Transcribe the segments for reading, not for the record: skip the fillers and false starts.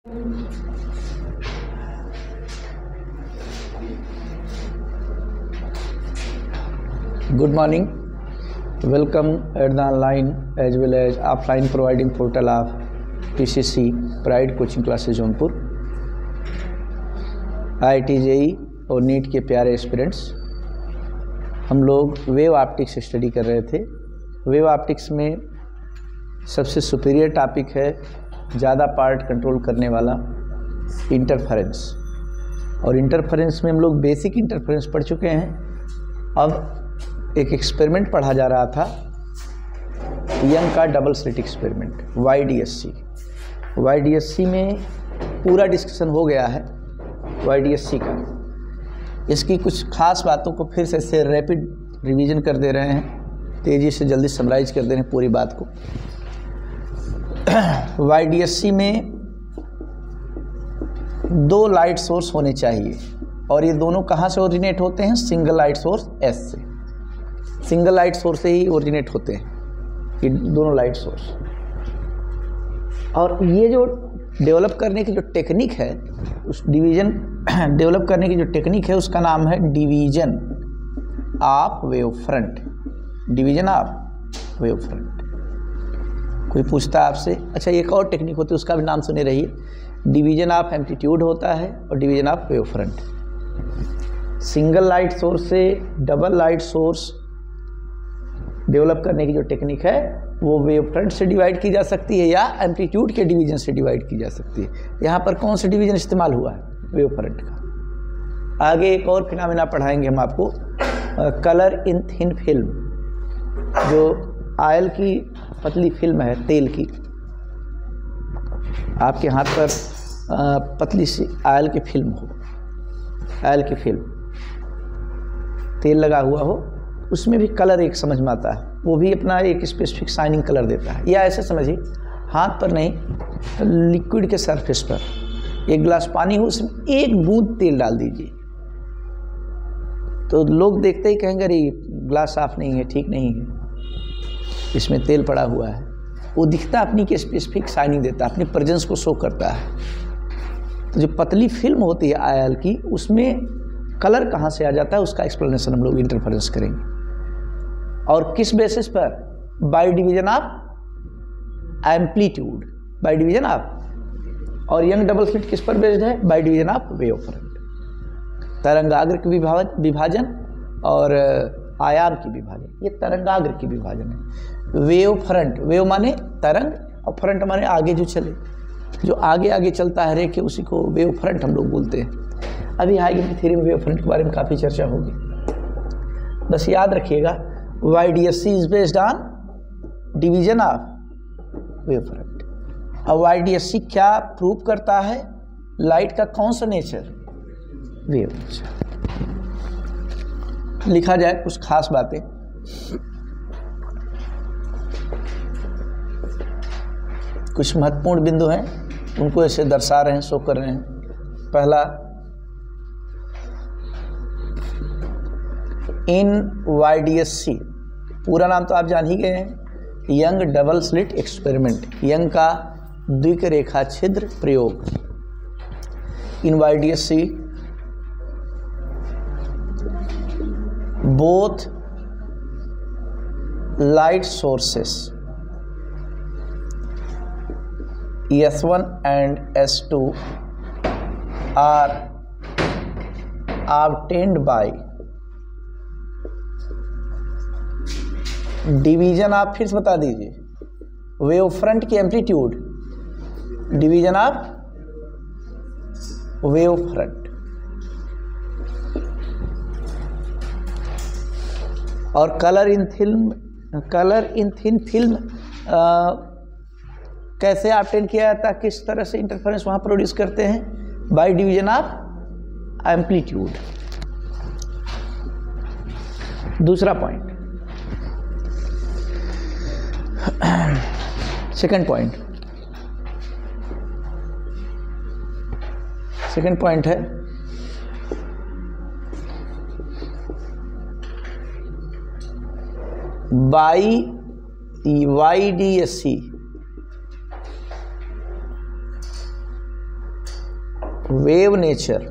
Good morning. Welcome at the online as well as offline providing portal of PCC Pride Coaching Classes Jaunpur. IIT JEE और NEET के प्यारे aspirants, हम लोग wave optics study कर रहे थे। वेव ऑप्टिक्स में सबसे सुपीरियर टॉपिक है, ज़्यादा पार्ट कंट्रोल करने वाला, इंटरफेरेंस। और इंटरफेरेंस में हम लोग बेसिक इंटरफेरेंस पढ़ चुके हैं। अब एक एक्सपेरिमेंट पढ़ा जा रहा था, यंग का डबल स्लिट एक्सपेरिमेंट, YDSC में पूरा डिस्कशन हो गया है YDSC का। इसकी कुछ खास बातों को फिर से रैपिड रिवीजन कर दे रहे हैं, तेज़ी से जल्दी समराइज कर दे रहे हैं पूरी बात को। YDSC में 2 लाइट सोर्स होने चाहिए और ये दोनों कहाँ से ओरिजिनेट होते हैं? सिंगल लाइट सोर्स S से। सिंगल लाइट सोर्स से ही ओरिजिनेट होते हैं ये दोनों लाइट सोर्स। और ये जो डेवलप करने की जो टेक्निक है, उस डिवीज़न डेवलप करने की जो टेक्निक है उसका नाम है division of wave front. Division of wave front. कोई पूछता है आपसे, अच्छा एक और टेक्निक होती है उसका भी नाम सुने रहिए, डिवीज़न ऑफ एम्पलीट्यूड होता है और division of wave front. Single light source से डबल लाइट सोर्स डेवलप करने की जो टेक्निक है वो वेव फ्रंट से डिवाइड की जा सकती है या एम्पलीट्यूड के डिवीज़न से डिवाइड की जा सकती है। यहाँ पर कौन सा डिवीज़न इस्तेमाल हुआ है? वेव फ्रंट का। आगे एक और फिनोमेना पढ़ाएंगे हम आपको, कलर इन थिन फिल्म। जो ऑयल की पतली फिल्म है, तेल की, आपके हाथ पर पतली सी ऑयल की फिल्म हो, ऑयल की फिल्म, तेल लगा हुआ हो, उसमें भी कलर एक समझ में आता है, वो भी अपना एक स्पेसिफिक शाइनिंग कलर देता है। या ऐसे समझिए, हाथ पर नहीं, लिक्विड के सरफेस पर एक गिलास पानी हो, उसमें एक बूंद तेल डाल दीजिए तो लोग देखते ही कहेंगे अरे गिलास साफ नहीं है, ठीक नहीं है, इसमें तेल पड़ा हुआ है। वो दिखता अपनी के स्पेसिफिक शाइनिंग देता है, अपनी प्रेजेंस को शो करता है। तो जो पतली फिल्म होती है ऑयल की, उसमें कलर कहाँ से आ जाता है उसका एक्सप्लेनेशन हम लोग इंटरफेरेंस करेंगे। और किस बेसिस पर? By division of amplitude, by division of. और यंग डबल स्लिट किस पर बेस्ड है? By division of wave front. तरंगाग्र की विभाजन और आयाम की विभाजन, ये तरंगाग्र की विभाजन है। वेव फ्रंट, वेव माने तरंग और फ्रंट माने आगे जो चले, जो आगे आगे चलता है रेखे, उसी को वेव फ्रंट हम लोग बोलते हैं। अभी हाइगेन थ्योरी में वेव फ्रंट के बारे में काफ़ी चर्चा होगी। बस याद रखिएगा, YDSC is based on division of wave front. अब YDSC क्या प्रूव करता है? लाइट का कौन सा नेचर? Wave nature. लिखा जाए कुछ खास बातें। कुछ महत्वपूर्ण बिंदु हैं, उनको ऐसे दर्शा रहे हैं, शो कर रहे हैं। पहला, इन YDSC, पूरा नाम तो आप जान ही गए हैं, Young double slit experiment, Young का द्विक रेखा छिद्र प्रयोग। In YDSC both light sources S1 and S2 are obtained by division of, फिर से बता दीजिए, वेव फ्रंट की amplitude, division of wave front. और कलर इन थिन फिल्म कैसे ऑब्टेन किया जाता है, किस तरह से इंटरफेरेंस वहाँ प्रोड्यूस करते हैं? By division of amplitude. दूसरा पॉइंट, सेकंड पॉइंट है by YDSC wave nature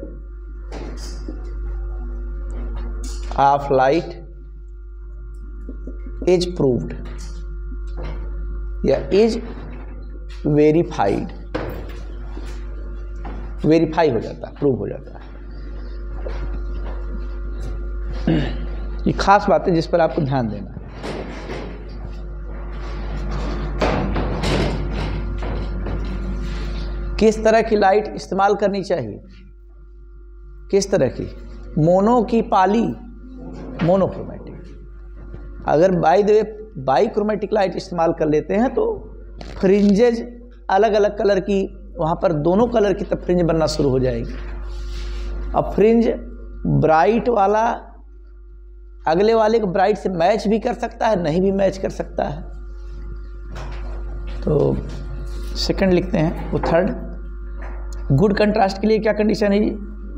of light is proved या is verified, वेरीफाई हो जाता है, प्रूव हो जाता है। ये खास बात है जिस पर आपको ध्यान देना है। किस तरह की लाइट इस्तेमाल करनी चाहिए, किस तरह की, मोनो की पाली, मोनोक्रोमेटिक। अगर by the way bichromatic light इस्तेमाल कर लेते हैं तो फ्रिंजेज अलग अलग कलर की, वहाँ पर दोनों कलर की तब फ्रिंज बनना शुरू हो जाएगी। अब फ्रिंज ब्राइट वाला अगले वाले को ब्राइट से मैच भी कर सकता है, नहीं भी मैच कर सकता है। तो सेकंड लिखते हैं, वो थर्ड। गुड कंट्रास्ट के लिए क्या कंडीशन है जी?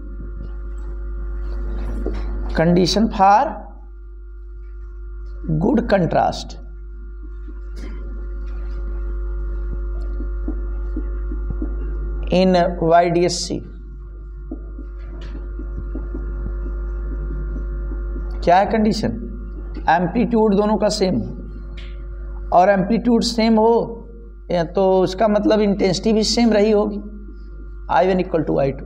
Condition for good contrast in YDSC क्या है कंडीशन? एम्पलीट्यूड दोनों का सेम हो, और एम्पलीट्यूड सेम हो तो उसका मतलब इंटेंसिटी भी सेम रही होगी, I1 = I2।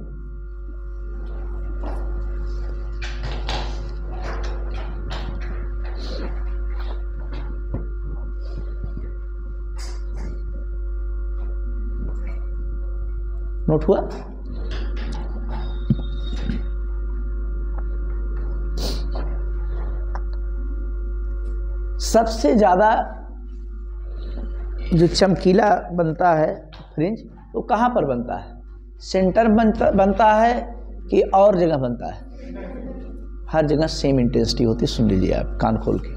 नोट हुआ? सबसे ज़्यादा जो चमकीला बनता है फ्रिंज वो कहाँ पर बनता है? सेंटर बनता है कि और जगह बनता है? हर जगह सेम इंटेंसिटी होती है। सुन लीजिए आप कान खोल के,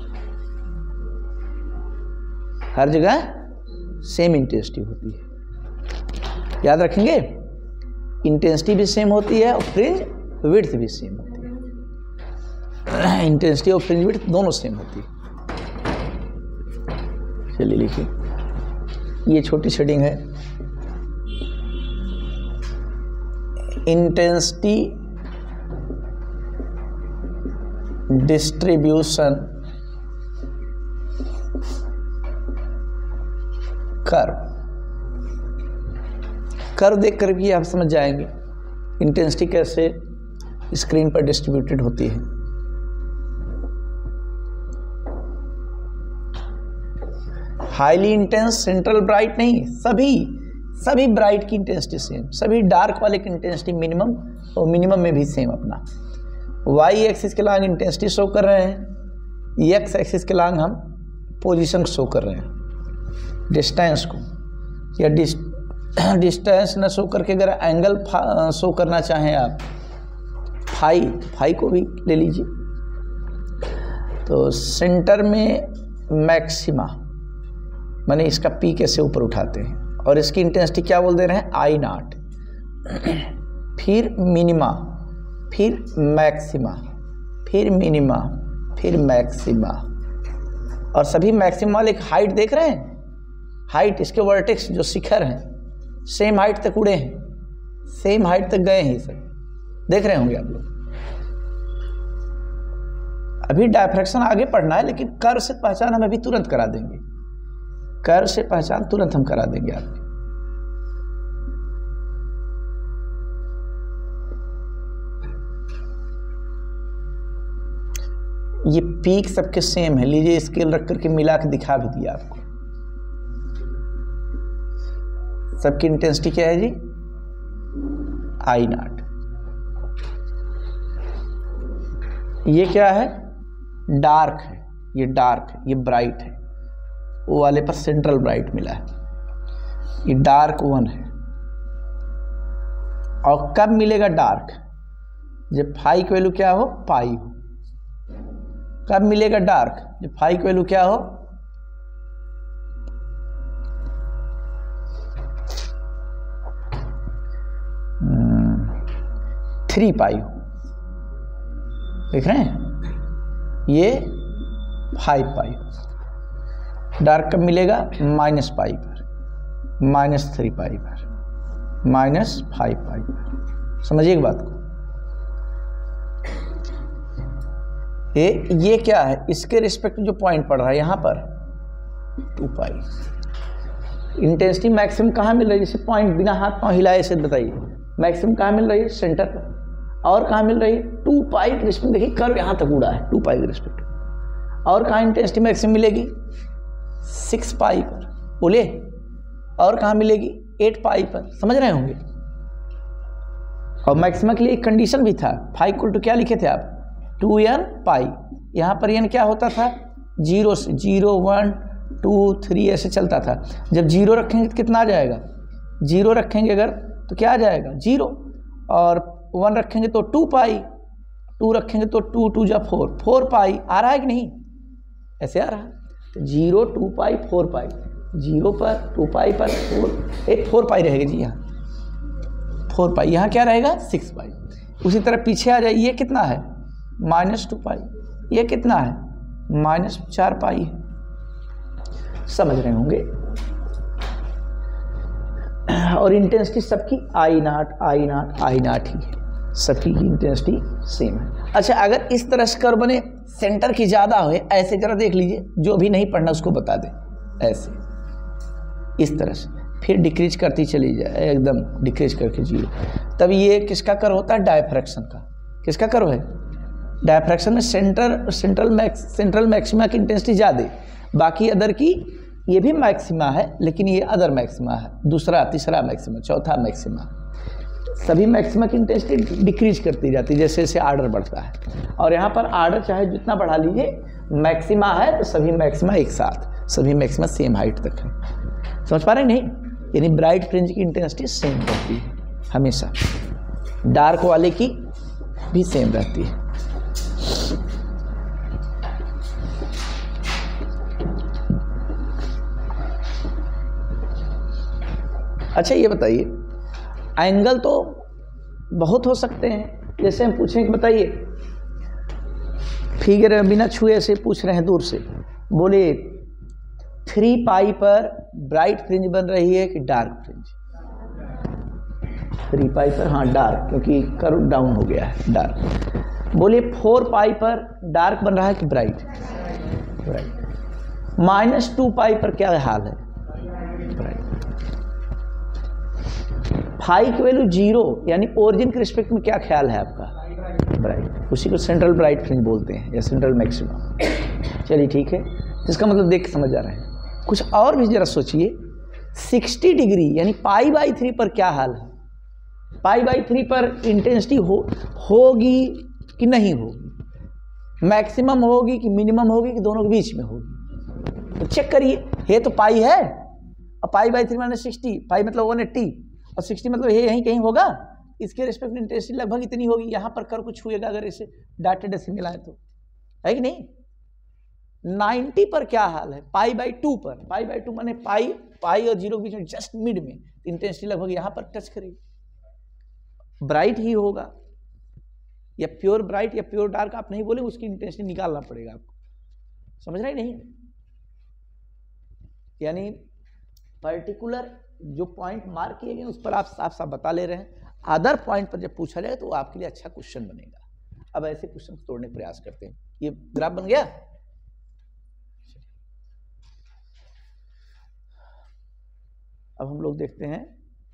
हर जगह सेम इंटेंसिटी होती है। याद रखेंगे, इंटेंसिटी भी सेम होती है और फ्रिंज विड्थ भी सेम होती है। इंटेंसिटी और फ्रिंज विड्थ दोनों सेम होती है। चलिए लिखिए, ये छोटी शेडिंग है। इंटेंसिटी डिस्ट्रीब्यूशन कर्व देख कर भी आप समझ जाएंगे इंटेंसिटी कैसे स्क्रीन पर डिस्ट्रीब्यूटेड होती है। हाईली इंटेंस, सेंट्रल ब्राइट नहीं, सभी ब्राइट की इंटेंसिटी सेम, सभी डार्क वाले की इंटेंसिटी मिनिमम, और मिनिमम में भी सेम अपना। वाई एक्सिस के लॉन्ग इंटेंसिटी शो कर रहे हैं, एक्स एक्सिस के लॉन्ग हम पोजीशन शो कर रहे हैं, डिस्टेंस को, या डिस्टेंस न शो करके अगर एंगल शो करना चाहें आप, फाई को भी ले लीजिए। तो सेंटर में मैक्सिमा, माने इसका पी कैसे ऊपर उठाते हैं, और इसकी इंटेंसिटी क्या बोल दे रहे हैं? I0। फिर मिनिमा, फिर मैक्सिमा, फिर मिनिमा, फिर मैक्सिमा, और सभी मैक्सिमा वाले हाइट देख रहे हैं? हाइट, इसके वर्टेक्स जो शिखर हैं सेम हाइट तक उड़े हैं, सेम हाइट तक गए हैं, सब देख रहे होंगे आप लोग। अभी डायफ्रैक्शन आगे पढ़ना है, लेकिन कर्व से पहचान हम अभी तुरंत करा देंगे, कर्व से पहचान तुरंत हम करा देंगे आपकी। ये पीक सबके सेम है, लीजिए स्केल रख करके मिला के दिखा भी दिया आपको। सबकी इंटेंसिटी क्या है जी? I0। ये क्या है? डार्क है, ये डार्क है, ये ब्राइट है, वो वाले पर सेंट्रल ब्राइट मिला है, ये डार्क 1 है। और कब मिलेगा डार्क? जब फाई की वैल्यू क्या हो? पाई हो। कब मिलेगा डार्क? जब फाई की वैल्यू क्या हो? 3 पाई हो। देख रहे हैं? ये 5 पाई हो। डार्क कब मिलेगा? -पाई पर, -3 पाई पर, -5 पाई पर। समझिए एक बात को, ये क्या है, इसके रिस्पेक्ट जो पॉइंट पड़ रहा है यहाँ पर 2 पाई। इंटेंसिटी मैक्सिमम कहाँ मिल रही है, जैसे पॉइंट बिना हाथ पांव हिलाए से बताइए, मैक्सिमम कहाँ मिल रही है, सेंटर पर। और कहाँ मिल रही है, 2 पाई के रिस्पेक्ट। देखिए कर्व यहाँ तक उड़ा है 2 पाई के रिस्पेक्ट। और कहाँ इंटेंसिटी मैक्सिमम मिलेगी, 6 पाई पर। बोलिए, और कहाँ मिलेगी, 8 पाई पर। समझ रहे होंगे। और मैक्सिमम के लिए एक कंडीशन भी था, फाई इक्वल टू क्या लिखे थे आप, 2n पाई। यहाँ पर n क्या होता था, 0 से 0 1 2 3 ऐसे चलता था। जब 0 रखेंगे तो कितना आ जाएगा, 0 रखेंगे अगर तो क्या आ जाएगा 0, और 1 रखेंगे तो 2 पाई, 2 रखेंगे तो 2 2 जा 4, 4 पाई। आ रहा है कि नहीं, ऐसे आ रहा है। तो 0 2 पाई 4 पाई, 0 पर 2 पाई पर 4 पाई रहेगा जी, यहाँ 4 पाई, यहाँ क्या रहेगा 6 पाई। उसी तरह पीछे आ जाए, ये कितना है -2 पाई, ये कितना है -4 पाई है। समझ रहे होंगे। और इंटेंसिटी सबकी I नॉट ही है, सबकी की इंटेंसिटी सेम है। अच्छा, अगर इस तरह से कर्व बने, सेंटर की ज़्यादा हो, ऐसे जरा देख लीजिए, जो भी नहीं पढ़ना उसको बता दें, ऐसे इस तरह से, फिर डिक्रीज करती चली जाए, एकदम डिक्रीज करके 0। तब ये किसका कर्व होता है, डायफ्रैक्शन का। किसका कर्व है, डायफ्रैक्शन में सेंट्रल मैक्सिमा की इंटेंसिटी ज़्यादा, बाकी अदर की ये भी मैक्सिमा है, लेकिन ये अदर मैक्सिमा है, दूसरा तीसरा मैक्सिमा चौथा मैक्सिमा। सभी मैक्सिमा की इंटेंसिटी डिक्रीज करती जाती है जैसे जैसे आर्डर बढ़ता है। और यहाँ पर आर्डर चाहे जितना बढ़ा लीजिए, मैक्सिमा है तो सभी मैक्सिमा एक साथ, सभी मैक्सिमा सेम हाइट तक है। समझ पा रहे हैं नहीं, यानी ब्राइट फ्रिंज की इंटेंसिटी सेम रहती है हमेशा, डार्क वाले की भी सेम रहती है। अच्छा ये बताइए, एंगल तो बहुत हो सकते हैं, जैसे हम पूछें कि बताइए, फिगर बिना छुए से पूछ रहे हैं दूर से, बोले 3 पाई पर ब्राइट फ्रिंज बन रही है कि डार्क फ्रिंज, 3 पाई पर, हाँ डार्क, क्योंकि कर्व डाउन हो गया है डार्क। बोलिए 4 पाई पर डार्क बन रहा है कि ब्राइट, -2 पाई पर क्या हाल है, ब्राइट। फाई की वैल्यू 0, यानी ओरिजिन के रिस्पेक्ट में क्या ख्याल है आपका, ब्राइट। उसी को सेंट्रल ब्राइट फ्रिंज बोलते हैं या सेंट्रल मैक्सिमा। चलिए ठीक है, इसका मतलब देख के समझ आ रहा है। कुछ और भी जरा सोचिए, 60 डिग्री यानी π/3 पर क्या हाल है, π/3 पर इंटेंसिटी होगी कि नहीं होगी, मैक्सिमम होगी कि मिनिमम होगी कि दोनों के बीच में होगी। तो चेक करिए, ये तो पाई है, और π/3 माने 60, पाई मतलब 180, और 60 मतलब ये यहीं कहीं होगा, इसके रिस्पेक्ट में इंटेंसिटी लगभग इतनी होगी। यहाँ पर कर कुछ छुएगा अगर इसे डाटे डेसिमल आए तो, है कि नहीं। 90 पर क्या हाल है, π/2 पर, π/2 माने पाई और 0 के बीच में जस्ट मिड में, इंटेंसिटी लगभग यहाँ पर टच करेगी, ब्राइट ही होगा। या प्योर ब्राइट या प्योर डार्क आप नहीं बोले, उसकी इंटेंसिटी निकालना पड़ेगा आपको, समझ रहे नहीं। यानी पर्टिकुलर जो पॉइंट मार्क किए गए उस पर आप साफ साफ बता ले रहे हैं, अदर पॉइंट पर जब पूछा जाए तो आपके लिए अच्छा क्वेश्चन बनेगा। अब ऐसे क्वेश्चन तोड़ने का प्रयास करते हैं। ये ग्राफ बन गया। अब हम लोग देखते हैं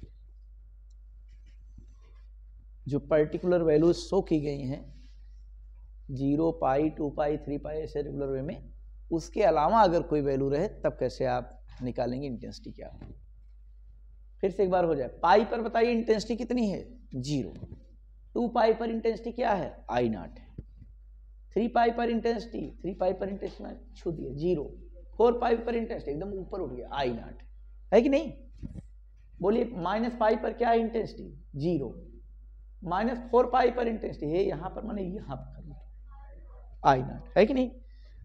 जो पर्टिकुलर वैल्यूज शो की गई हैं, 0 पाई 2 पाई 3 पाई ऐसे रेगुलर वे में, उसके अलावा अगर कोई वैल्यू रहे तब कैसे आप निकालेंगे इंटेंसिटी क्या। फिर से एक बार हो जाए, पाई पर बताइए इंटेंसिटी कितनी है 0, 2 पाई पर इंटेंसिटी क्या है I नॉट है, 3 पाई पर इंटेंसिटी छू दिए 0, 4 पाई पर इंटेंसिटी एकदम ऊपर उठ गया I नॉट है कि नहीं। बोलिए -पाई पर क्या है इंटेंसिटी 0, -4 पाई पर इंटेंसिटी है यहां पर, माने यहां पर I नॉट है कि नहीं।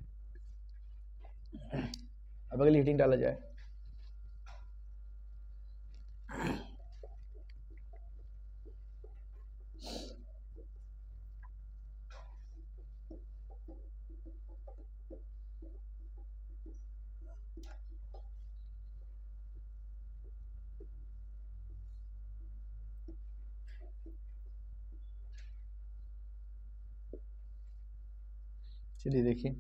अब अगली हीटिंग डाला जाए, चलिए देखिए,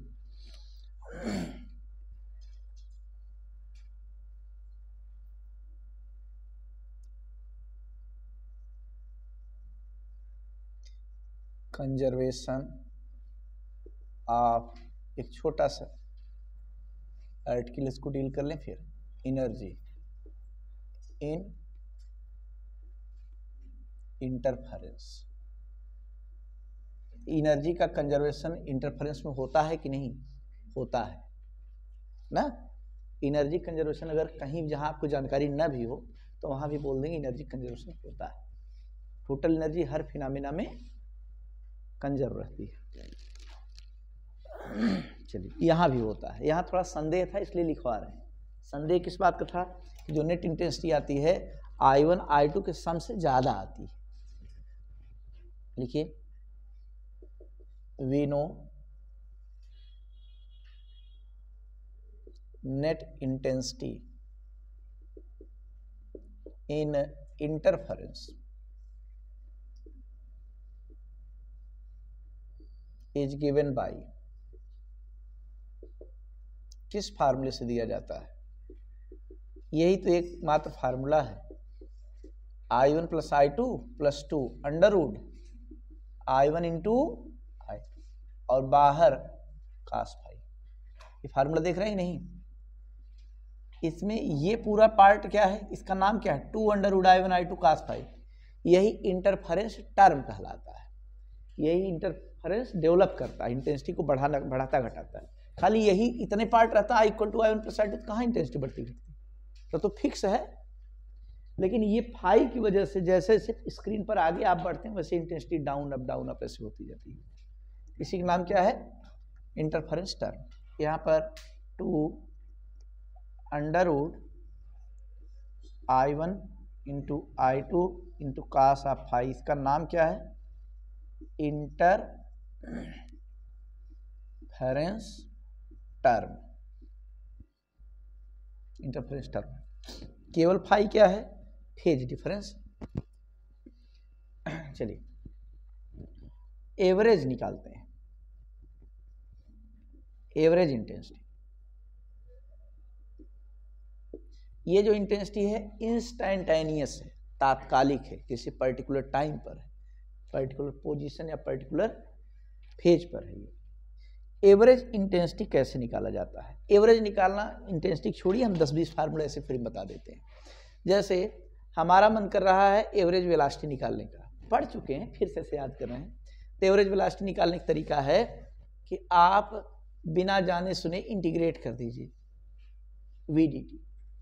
कंजर्वेशन ऑफ, एक छोटा सा आर्टिकल इसको डील कर लें, फिर एनर्जी इन इंटरफेरेंस। एनर्जी का कंजर्वेशन इंटरफेरेंस में होता है कि नहीं? होता है ना। एनर्जी कंजर्वेशन अगर कहीं जहां आपको जानकारी न भी हो तो वहां भी बोल देंगे एनर्जी कंजर्वेशन होता है। टोटल एनर्जी हर फिनोमेना में कंजर्व रहती है। चलिए, यहाँ भी होता है। यहाँ थोड़ा संदेह था इसलिए लिखवा रहे हैं। संदेह किस बात का था? जो नेट इंटेंसिटी आती है I1 I2 के सम से ज़्यादा आती है। लिखिए, we know net intensity in interference is given by, किस फार्मूले से दिया जाता है? यही तो एक मात्र फार्मूला है, I1 plus I2 plus 2 under root I1 into I, और बाहर cos फाई। ये फार्मूला देख रहे हैं नहीं? इसमें ये पूरा पार्ट क्या है? इसका नाम क्या है? 2 under root I1 I2 cos phi. यही इंटरफेरेंस टर्म कहलाता है। यही इंटरफेरेंस डेवलप करता है, इंटेंसिटी को बढ़ाता घटाता है। खाली यही इतने पार्ट रहता है, I equal to I1 plus I2, कहाँ इंटेंसिटी बढ़ती घटती? तो फिक्स है। लेकिन ये फाई की वजह से जैसे जैसे स्क्रीन पर आगे आप बढ़ते हैं वैसे इंटेंसिटी डाउन अप ऐसे होती जाती है। इसी का नाम क्या है? Interference term. यहाँ पर 2 under root I1 into I2 into cos of phi, इसका नाम क्या है? Interference term. इंटरफेरेंस टर्म केवल फाई क्या है? Phase difference. चलिए, एवरेज निकालते हैं। एवरेज इंटेंसिटी, ये जो इंटेंसिटी है इंस्टैंटेनियस है, तात्कालिक है, किसी पर्टिकुलर टाइम पर है, पर्टिकुलर पोजीशन या पर्टिकुलर फेज पर है। ये एवरेज इंटेंसिटी कैसे निकाला जाता है? एवरेज निकालना, इंटेंसिटी छोड़िए, हम 10-20 फार्मूले ऐसे फिर बता देते हैं। जैसे हमारा मन कर रहा है एवरेज वेलोसिटी निकालने का, पढ़ चुके हैं फिर से याद कर रहे हैं। तो एवरेज वेलोसिटी निकालने का तरीका है कि आप बिना जाने सुने इंटीग्रेट कर दीजिए VDT।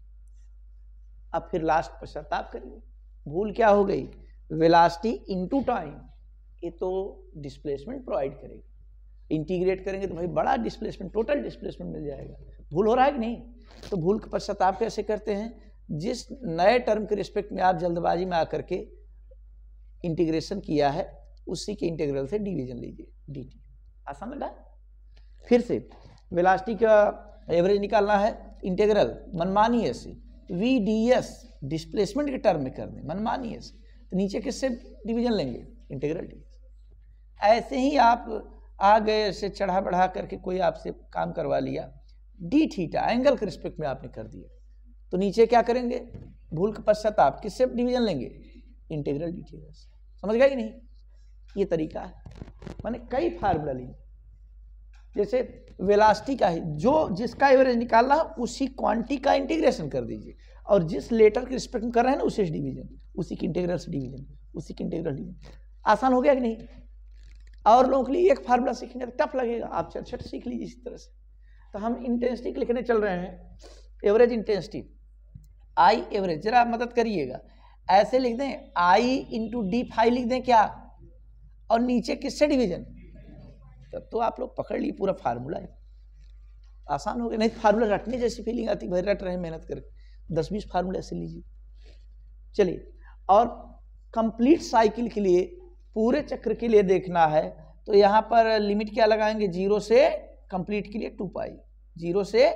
अब फिर लास्ट पश्चाताप करिए, भूल क्या हो गई? वेलोसिटी इनटू टाइम, ये तो डिस्प्लेसमेंट प्रोवाइड करेगा। इंटीग्रेट करेंगे तो भाई बड़ा डिस्प्लेसमेंट, टोटल डिस्प्लेसमेंट मिल जाएगा। भूल हो रहा है कि नहीं? तो भूल का पश्चाताप कैसे करते हैं? जिस नए टर्म के रिस्पेक्ट में आप जल्दबाजी में आकर के इंटीग्रेशन किया है उसी के इंटीग्रल से डिवीजन लीजिए, DT। आसान लगा? फिर से वेलोसिटी का एवरेज निकालना है, इंटीग्रल मनमानी ऐसे VDS डिस्प्लेसमेंट के टर्म में कर दें, मनमानी ऐसे, तो नीचे किससे डिवीजन लेंगे? Integral DS। ऐसे ही आप आ गए, ऐसे चढ़ा बढ़ा करके कोई आपसे काम करवा लिया, D थीटा एंगल के रिस्पेक्ट में आपने कर दिया, तो नीचे क्या करेंगे? भूल के पश्चाताप किससे डिवीजन लेंगे? Integral DT। समझ गया कि नहीं? ये तरीका है। मैंने कई फार्मूला लिए, जैसे वेलोसिटी का ही जो जिसका एवरेज निकालना है उसी क्वांटिटी का इंटीग्रेशन कर दीजिए, और जिस लेटर के रिस्पेक्ट में कर रहे हैं ना उसे डिवीजन, उसी की इंटीग्रल से डिवीजन, उसी की इंटीग्रल डिवीजन। आसान हो गया कि नहीं? और लोगों के लिए एक फार्मूला सीखने तो टफ लगेगा, आप छट सीख लीजिए इसी तरह से। तो हम इंटेंसिटी लिखने चल रहे हैं, एवरेज इंटेंसिटी I एवरेज, जरा मदद करिएगा, ऐसे लिख दें I इंटू D फाई लिख दें क्या, और नीचे किससे डिवीजन, तब तो आप लोग पकड़ लिए पूरा फार्मूला है। आसान हो गया। नहीं फार्मूला रटने जैसी फीलिंग आती, भाई रट रहे हैं मेहनत करके, 10-20 फार्मूले ऐसे लीजिए। चलिए, और कंप्लीट साइकिल के लिए, पूरे चक्र के लिए देखना है तो यहाँ पर लिमिट क्या लगाएंगे? 0 से कंप्लीट के लिए 2 पाई, 0 से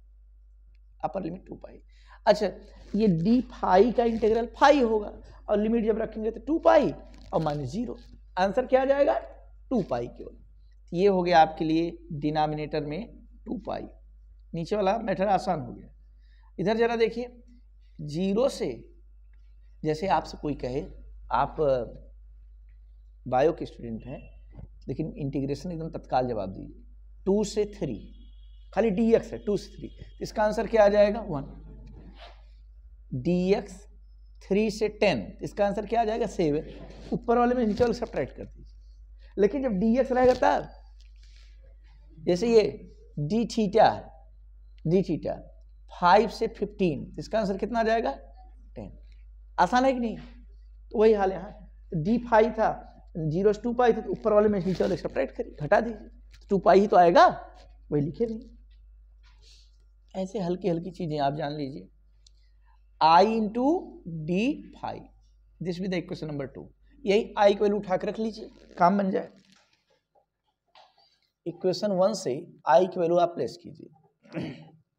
अपर लिमिट 2 पाई। अच्छा, ये D फाई का इंटीग्रल फाई होगा, और लिमिट जब रखेंगे तो 2 पाई और -0, आंसर क्या आ जाएगा? 2 पाई केवल। ये हो गया आपके लिए डिनोमिनेटर में 2 पाई, नीचे वाला मेथड आसान हो गया। इधर जरा देखिए, 0 से, जैसे आपसे कोई कहे आप बायो के स्टूडेंट हैं लेकिन इंटीग्रेशन एकदम तत्काल जवाब दीजिए, 2 से 3, खाली dx है 2 से 3, इसका आंसर क्या आ जाएगा 1। dx 3 से 10, इसका आंसर क्या आ जाएगा 7। ऊपर वाले में नीचे वाले सब्ट्रैक्ट कर दीजिए। लेकिन जब dx रहेगा तब, जैसे ये d थीटा 5 से 15, इसका आंसर कितना आ जाएगा 10। आसान है कि नहीं? तो वही हाल यहाँ, d5 था, 0 से 2 पाई था, तो ऊपर वाले में नीचे वाले सब्ट्रैक्ट करिए, घटा दीजिए, 2 पाई ही तो आएगा, वही लिखे नहीं। ऐसे हल्की हल्की चीजें आप जान लीजिए। I into d5, this with equation number 2, यही I की वैल्यू उठा के रख लीजिए, काम बन जाए। इक्वेशन 1 से I की वैल्यू आप प्लेस कीजिए।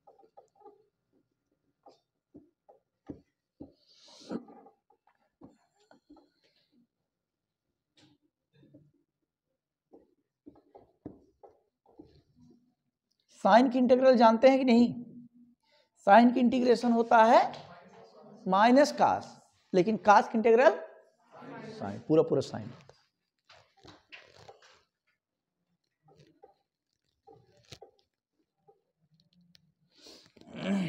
साइन की इंटीग्रल जानते हैं कि नहीं? साइन की इंटीग्रेशन होता है माइनस कास, लेकिन कास की इंटीग्रल साइन, पूरा पूरा साइन होता है।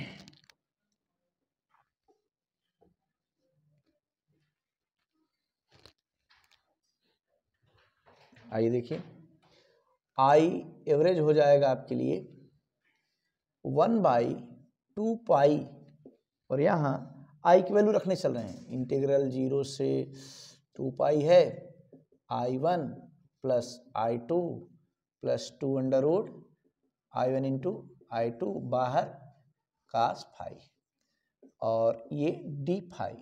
आइए देखिए, आई एवरेज हो जाएगा आपके लिए 1/2 पाई, और यहाँ आई की वैल्यू रखने चल रहे हैं, इंटीग्रल 0 से 2 पाई है, I1 plus I2 plus 2 under root I1 into I2, बाहर कास फाई, और ये डी फाई।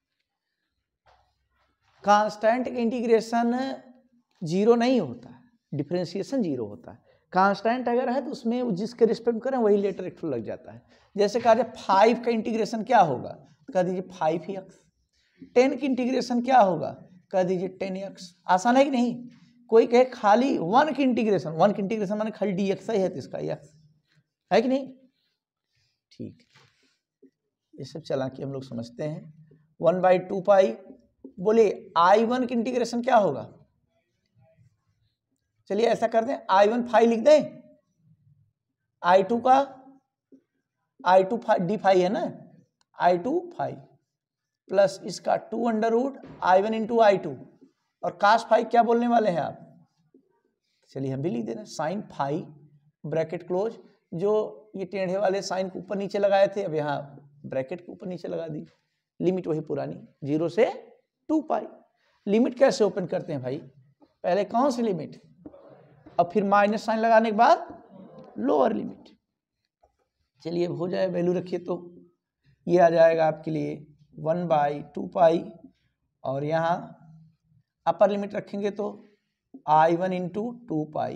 कांस्टेंट का इंटीग्रेशन 0 नहीं होता, डिफरेंशिएशन 0 होता है। कांस्टेंट अगर है तो उसमें जिसके रिस्पेक्ट करें वही लेटर एक लग जाता है। जैसे कहा जाए 5 का इंटीग्रेशन क्या होगा, कह दीजिए 5x। 10 की इंटीग्रेशन क्या होगा, कह दीजिए 10x। आसान है कि नहीं? कोई कहे खाली 1 की इंटीग्रेशन, 1 की इंटीग्रेशन माने खाली dx ही है, तो इसका x है कि नहीं? ठीक, ये सब चालाकी हम लोग समझते हैं। 1/2 पाई, बोलिए I1 की इंटीग्रेशन क्या होगा? चलिए ऐसा कर दें, I1 फाई लिख दें, I2 का I2 डी फाई है ना, I2 फाई प्लस इसका 2 under root I1 into I2, और कास फाई क्या बोलने वाले हैं आप? चलिए हम भी लिख देना, साइन फाई ब्रैकेट क्लोज, जो ये टेढ़े वाले साइन को ऊपर नीचे लगाए थे, अब यहाँ ब्रैकेट के ऊपर नीचे लगा दी। लिमिट वही पुरानी 0 से 2 पाई। लिमिट कैसे ओपन करते हैं भाई? पहले कौन सी लिमिट, अब फिर माइनस साइन लगाने के बाद लोअर लिमिट। चलिए अब हो जाए, वैल्यू रखिए तो ये आ जाएगा आपके लिए 1/2 पाई, और यहाँ अपर लिमिट रखेंगे तो I1 इंटू 2 पाई,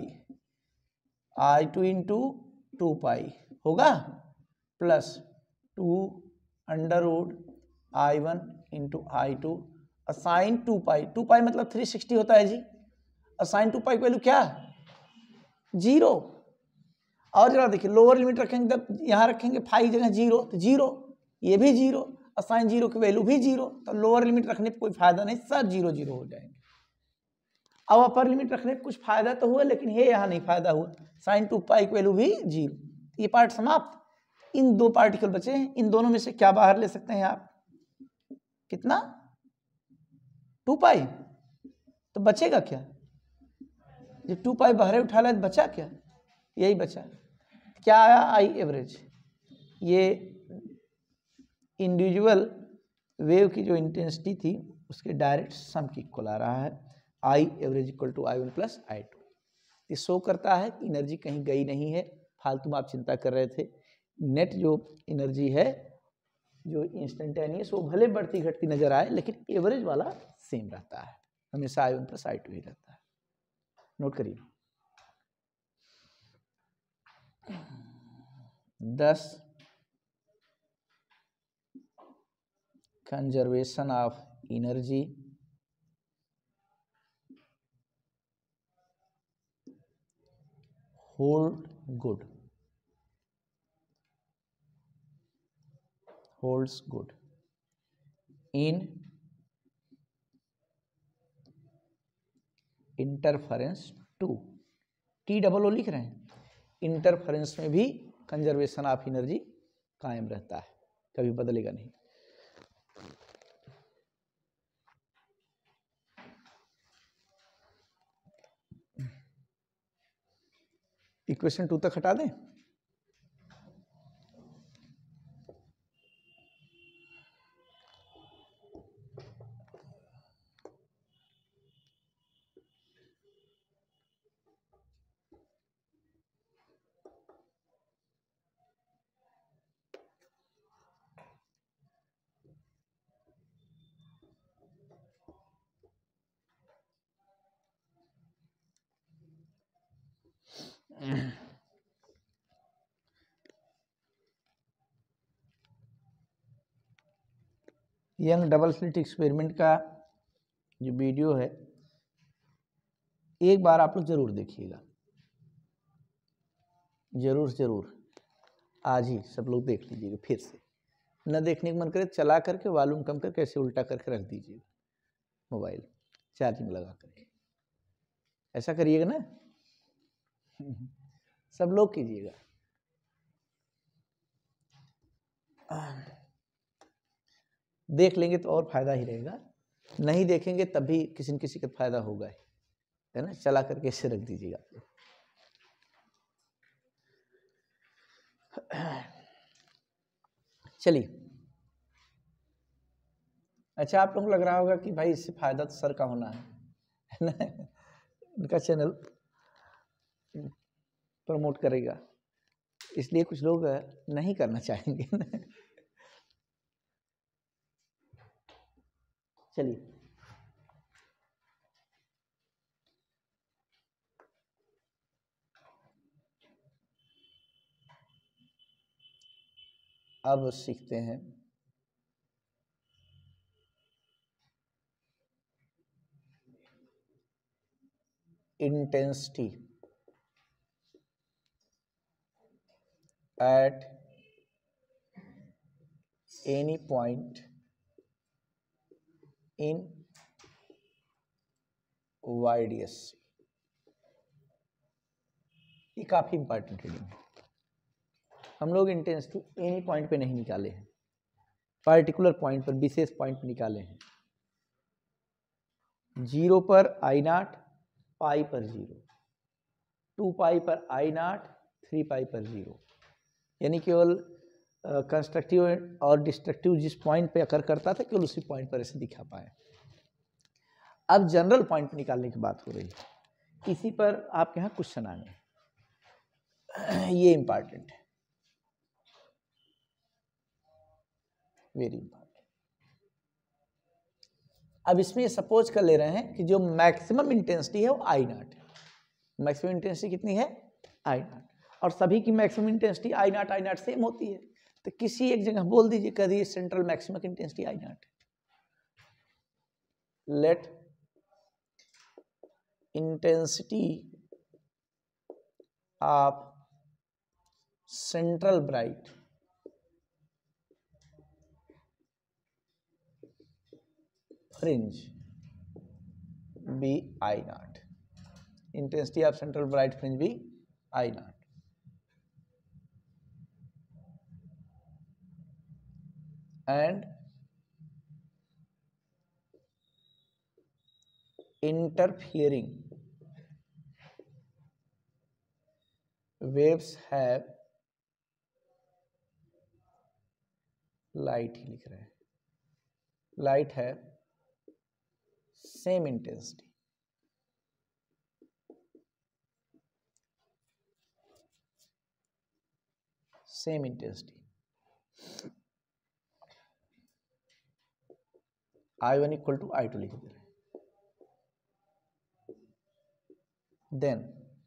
I2 इंटू 2 पाई होगा, plus 2 under root I1 into I2, a sine 2 pi, 2 pi मतलब 360 होता है जी। असाइन 2 पाई की वैल्यू क्या, 0। और जरा देखिए, लोअर लिमिट रखेंगे तब यहाँ रखेंगे फाई जगह 0, तो 0, ये भी 0, असाइन 0 की वैल्यू भी 0, तो लोअर लिमिट रखने पर कोई फायदा नहीं, सब 0 0 हो जाएंगे। अब अपर लिमिट रखने पर कुछ फायदा तो हुआ, लेकिन ये यहाँ नहीं फायदा हुआ, साइन 2 पाई की वैल्यू भी 0। ये पार्ट समाप्त। इन 2 पार्टिकल बचे हैं, इन दोनों में से क्या बाहर ले सकते हैं आप? कितना? 2 पाई। तो बचेगा क्या? जब 2 पाई बाहर उठा लिया तो बचा क्या? यही बचा। क्या आया? I average. ये इंडिविजुअल वेव की जो इंटेंसिटी थी उसके डायरेक्ट सम की इक्वल आ रहा है, I average equal to I1 plus I2। ये शो करता है कि एनर्जी कहीं गई नहीं है, फालतू में आप चिंता कर रहे थे। नेट जो एनर्जी है, जो इंस्टेंटेनियस, वो भले बढ़ती घटती नजर आए, लेकिन एवरेज वाला सेम रहता है, हमेशा I1 प्लस I2 ही रहता है। नोट करिए। 10 conservation of energy hold good, holds good in interference too, T double O लिख रहे हैं, इंटरफेरेंस में भी कंजर्वेशन ऑफ एनर्जी कायम रहता है, कभी बदलेगा नहीं। इक्वेशन 2 तक हटा दें। यंग डबल स्लिट एक्सपेरिमेंट का जो वीडियो है एक बार आप लोग जरूर देखिएगा, जरूर आज ही सब लोग देख लीजिएगा फिर से। न देखने का मन करे चला करके वॉल्यूम कम करके ऐसे उल्टा करके रख दीजिएगा, मोबाइल चार्जिंग लगा करके, ऐसा करिएगा ना सब लोग कीजिएगा। देख लेंगे तो और फायदा ही रहेगा, नहीं देखेंगे तब भी किसी न किसी का फायदा होगा ही, है ना। चला करके ऐसे रख दीजिएगा आप लोग। चलिए, अच्छा आप लोग लग रहा होगा कि भाई इससे फायदा तो सर का होना है ना, उनका चैनल प्रमोट करेगा, इसलिए कुछ लोग नहीं करना चाहेंगे ना। चलिए, अब सीखते हैं intensity at any point in YDSC। ये काफी इंपॉर्टेंट रीडिंग है। हम लोग इंटेंसिटी एनी पॉइंट पे नहीं निकाले हैं, पार्टिकुलर पॉइंट पर, विशेष पॉइंट पर निकाले हैं। 0 पर I0, पाई पर 0, 2 पाई पर I0, 3 पाई पर 0, यानी केवल कंस्ट्रक्टिव और डिस्ट्रक्टिव जिस पॉइंट पे अकर करता था केवल उसी पॉइंट पर ऐसे दिखा पाए। अब जनरल पॉइंट निकालने की बात हो रही है, इसी पर आपके यहाँ क्वेश्चन आने, ये इंपॉर्टेंट है, वेरी इंपॉर्टेंट। अब इसमें सपोज कर ले रहे हैं कि जो मैक्सिमम इंटेंसिटी है वो I0 है। मैक्सिमम इंटेंसिटी कितनी है? I0, और सभी की मैक्सिमम इंटेंसिटी I0 सेम होती है, तो किसी एक जगह बोल दीजिए, करिए सेंट्रल मैक्सिमम इंटेंसिटी I0 है। Let intensity of central bright fringe be I0, intensity of central bright fringe be I0, and interfering waves have, light ही लिख रहे हैं, लाइट है same intensity, same intensity, I1 equal to I2 लिख दे रहे हैं। Then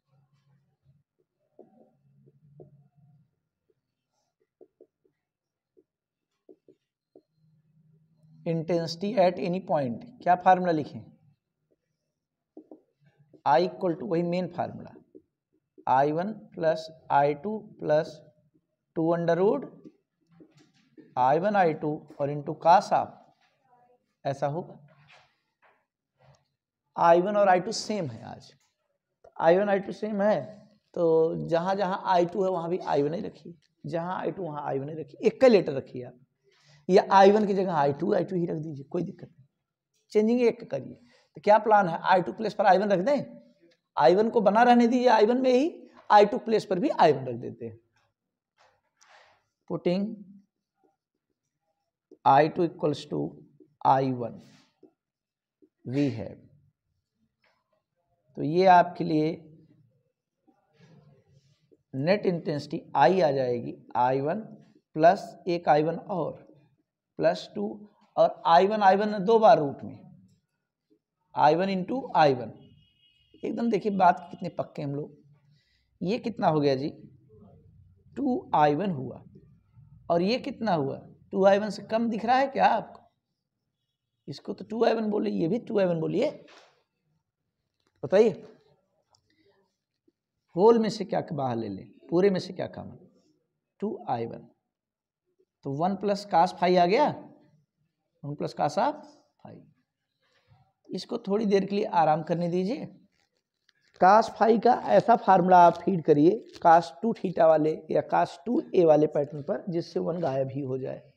intensity at any point, क्या फार्मूला लिखें? I इक्वल टू, वही main formula, I1 plus I2 plus 2 under root I1 I2 और इंटू कास ऑफ, ऐसा होगा। I1 और I2 सेम है आज, I1 I2 सेम है, तो जहाँ जहाँ I2 है वहाँ भी I1 ही रखिए, जहाँ I2 वहाँ I1 ही रखिए, एक का लेटर रखिए आप, या I1 की जगह I2 ही रख दीजिए, कोई दिक्कत नहीं, चेंजिंग एक करिए। तो क्या प्लान है, I2 प्लेस पर I1 रख दें, I1 को बना रहने दीजिए I1 में ही, I2 प्लेस पर भी I1 रख देते हैं। Putting I2 equals to I1 we have, तो ये आपके लिए नेट इंटेंसिटी I आ जाएगी I1 प्लस एक I1 और प्लस 2, और I1 दो बार रूट में I1 इंटू I1, एकदम देखिए बात कितने पक्के हम लोग। ये कितना हो गया जी, 2I1 हुआ, और ये कितना हुआ, 2I1 से कम दिख रहा है क्या आपको, इसको तो 2I1 बोलिए, ये भी 2I1 बोलिए, बताइए होल में से क्या बाहर ले लें, पूरे में से क्या कम है, 2I1, तो 1 प्लस कास फाई आ गया, 1 प्लस कास ऑफ फाई। इसको थोड़ी देर के लिए आराम करने दीजिए। कास फाई का ऐसा फार्मूला आप फीड करिए कास 2 थीटा वाले या कास 2a वाले पैटर्न पर, जिससे 1 गायब ही हो जाए।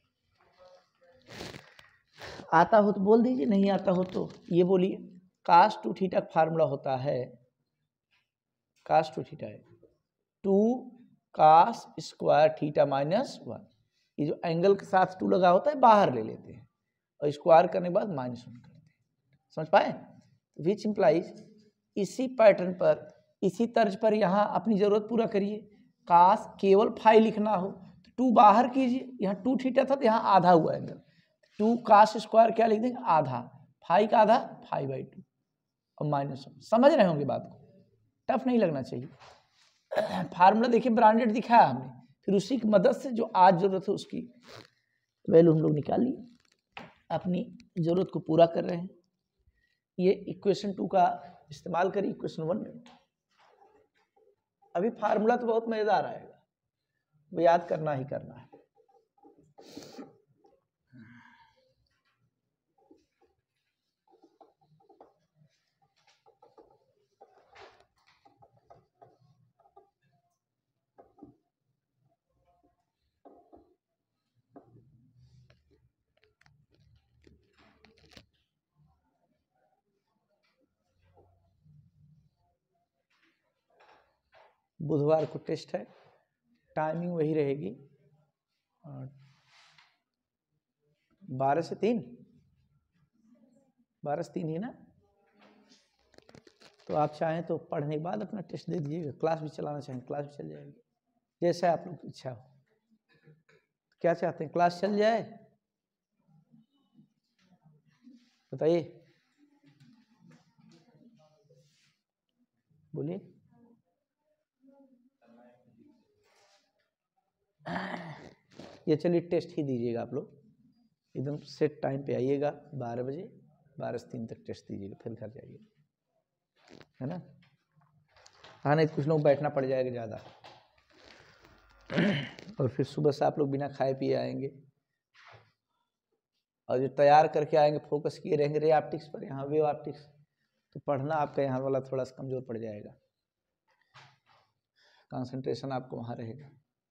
आता हो तो बोल दीजिए, नहीं आता हो तो ये बोलिए। कास 2 थीटा का फार्मूला होता है, कास 2 थीटा है 2 कास स्क्वायर थीटा माइनस 1, ये जो एंगल के साथ 2 लगा होता है बाहर ले लेते हैं और स्क्वायर करने के बाद -1 करते हैं, समझ पाए। विच इम्प्लाइज इसी पैटर्न पर, इसी तर्ज पर यहाँ अपनी जरूरत पूरा करिए। कास केवल फाई लिखना हो तो 2 बाहर कीजिए, यहाँ 2 थीटा था तो यहाँ आधा हुआ एंगल, 2 कास स्क्वायर क्या लिख देंगे, आधा, फाई का आधा फाई बाई 2 और -1। समझ रहे होंगे बात को, टफ नहीं लगना चाहिए। फार्मूला देखिए ब्रांडेड दिखाया हमने, फिर उसी की मदद से जो आज जरूरत है उसकी वैल्यू हम लोग निकाल लिए, अपनी जरूरत को पूरा कर रहे हैं। ये इक्वेशन 2 का इस्तेमाल करिए इक्वेशन 1 में। अभी फार्मूला तो बहुत मजेदार आएगा, वो याद करना ही करना है। बुधवार को टेस्ट है, टाइमिंग वही रहेगी 12 से 3, 12 से 3 ही ना। तो आप चाहें तो पढ़ने के बाद अपना टेस्ट दे दीजिएगा, क्लास भी चलाना चाहें क्लास भी चल जाएगी, जैसा आप लोग की इच्छा हो। क्या चाहते हैं, क्लास चल जाए, बताइए, बोलिए। ये चलिए टेस्ट ही दीजिएगा आप लोग, एकदम सेट टाइम पे आइएगा, 12 बजे, 12 से 3 तक टेस्ट दीजिएगा, फिर घर जाइए, है ना। हाँ नहीं कुछ लोग बैठना पड़ जाएगा ज़्यादा, और फिर सुबह से आप लोग बिना खाए पिए आएंगे, और जो तैयार करके आएंगे फोकस किए रहेंगे रे ऑप्टिक्स पर, यहाँ वेव ऑप्टिक्स, तो पढ़ना आपका यहाँ वाला थोड़ा सा कमज़ोर पड़ जाएगा, कंसंट्रेशन आपको वहाँ रहेगा।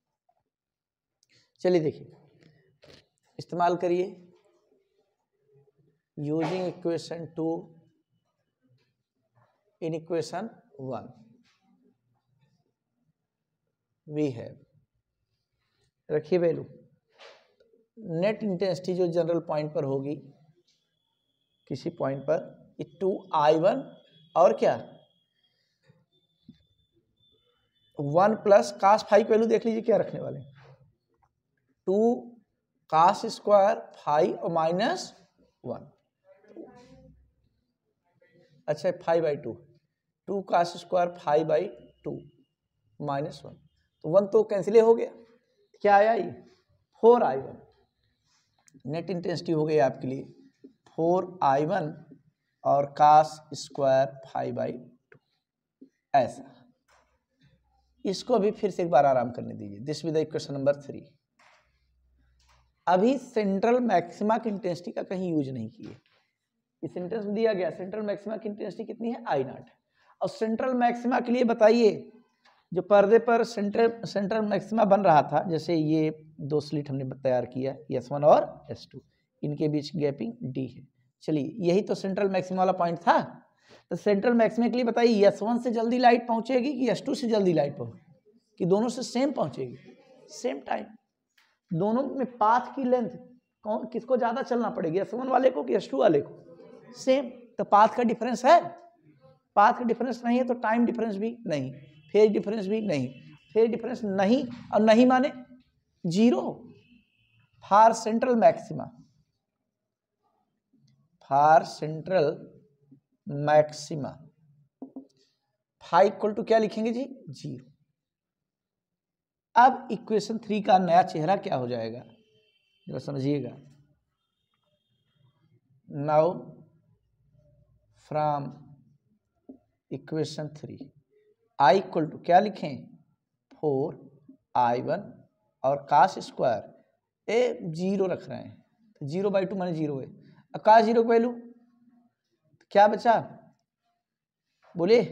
चलिए देखिए, इस्तेमाल करिए using equation 2 in equation 1 we have, रखिए वैल्यू, नेट इंटेंसिटी जो जनरल पॉइंट पर होगी, किसी पॉइंट पर, 2I1 और क्या 1 प्लस कास फाई की वैल्यू देख लीजिए क्या रखने वाले, 2 कास स्क्वायर फाई और -1, अच्छा phi by 2, 2 cos square phi by 2 -1, तो 1 तो कैंसिल हो गया, क्या आया ये 4I1, नेट इंटेंसिटी हो गई आपके लिए 4I1 और कास स्क्वायर फाई बाई 2, ऐसा। इसको अभी फिर से एक बार आराम करने दीजिए। This with the equation number 3। अभी सेंट्रल मैक्सिमा की इंटेंसिटी का कहीं यूज नहीं किए। इस सेंटेंस में दिया गया सेंट्रल मैक्सिमा की इंटेंसिटी कितनी है, I0। और सेंट्रल मैक्सिमा के लिए बताइए, जो पर्दे पर सेंट्रल मैक्सिमा बन रहा था, जैसे ये दो स्लिट हमने तैयार किया S1 और S2, इनके बीच गैपिंग D है। चलिए, यही तो सेंट्रल मैक्सिमा वाला पॉइंट था। तो सेंट्रल मैक्सिमा के लिए बताइए S1 से जल्दी लाइट पहुंचेगी कि S2 से जल्दी लाइट पहुंचेगी, कि दोनों से सेम पहुंचेगी, सेम टाइम। दोनों में पाथ की लेंथ कौन किसको ज़्यादा चलना पड़ेगी, S1 वाले को कि S2 वाले को, सेम। तो पाथ का डिफरेंस है, पाथ का डिफरेंस नहीं है तो टाइम डिफरेंस भी नहीं, फेज डिफरेंस भी नहीं। फेज डिफरेंस नहीं, और नहीं माने zero. For central maxima, for central maxima phi equal to क्या लिखेंगे जी, जीरो। अब इक्वेशन 3 का नया चेहरा क्या हो जाएगा, जरा समझिएगा। Now from equation 3 I equal to क्या लिखें, 4I1 और कास स्क्वायर ए जीरो रख रहे हैं, तो 0/2 माने जीरो है। अब कास जीरो का वैल्यू क्या बचा, बोलिए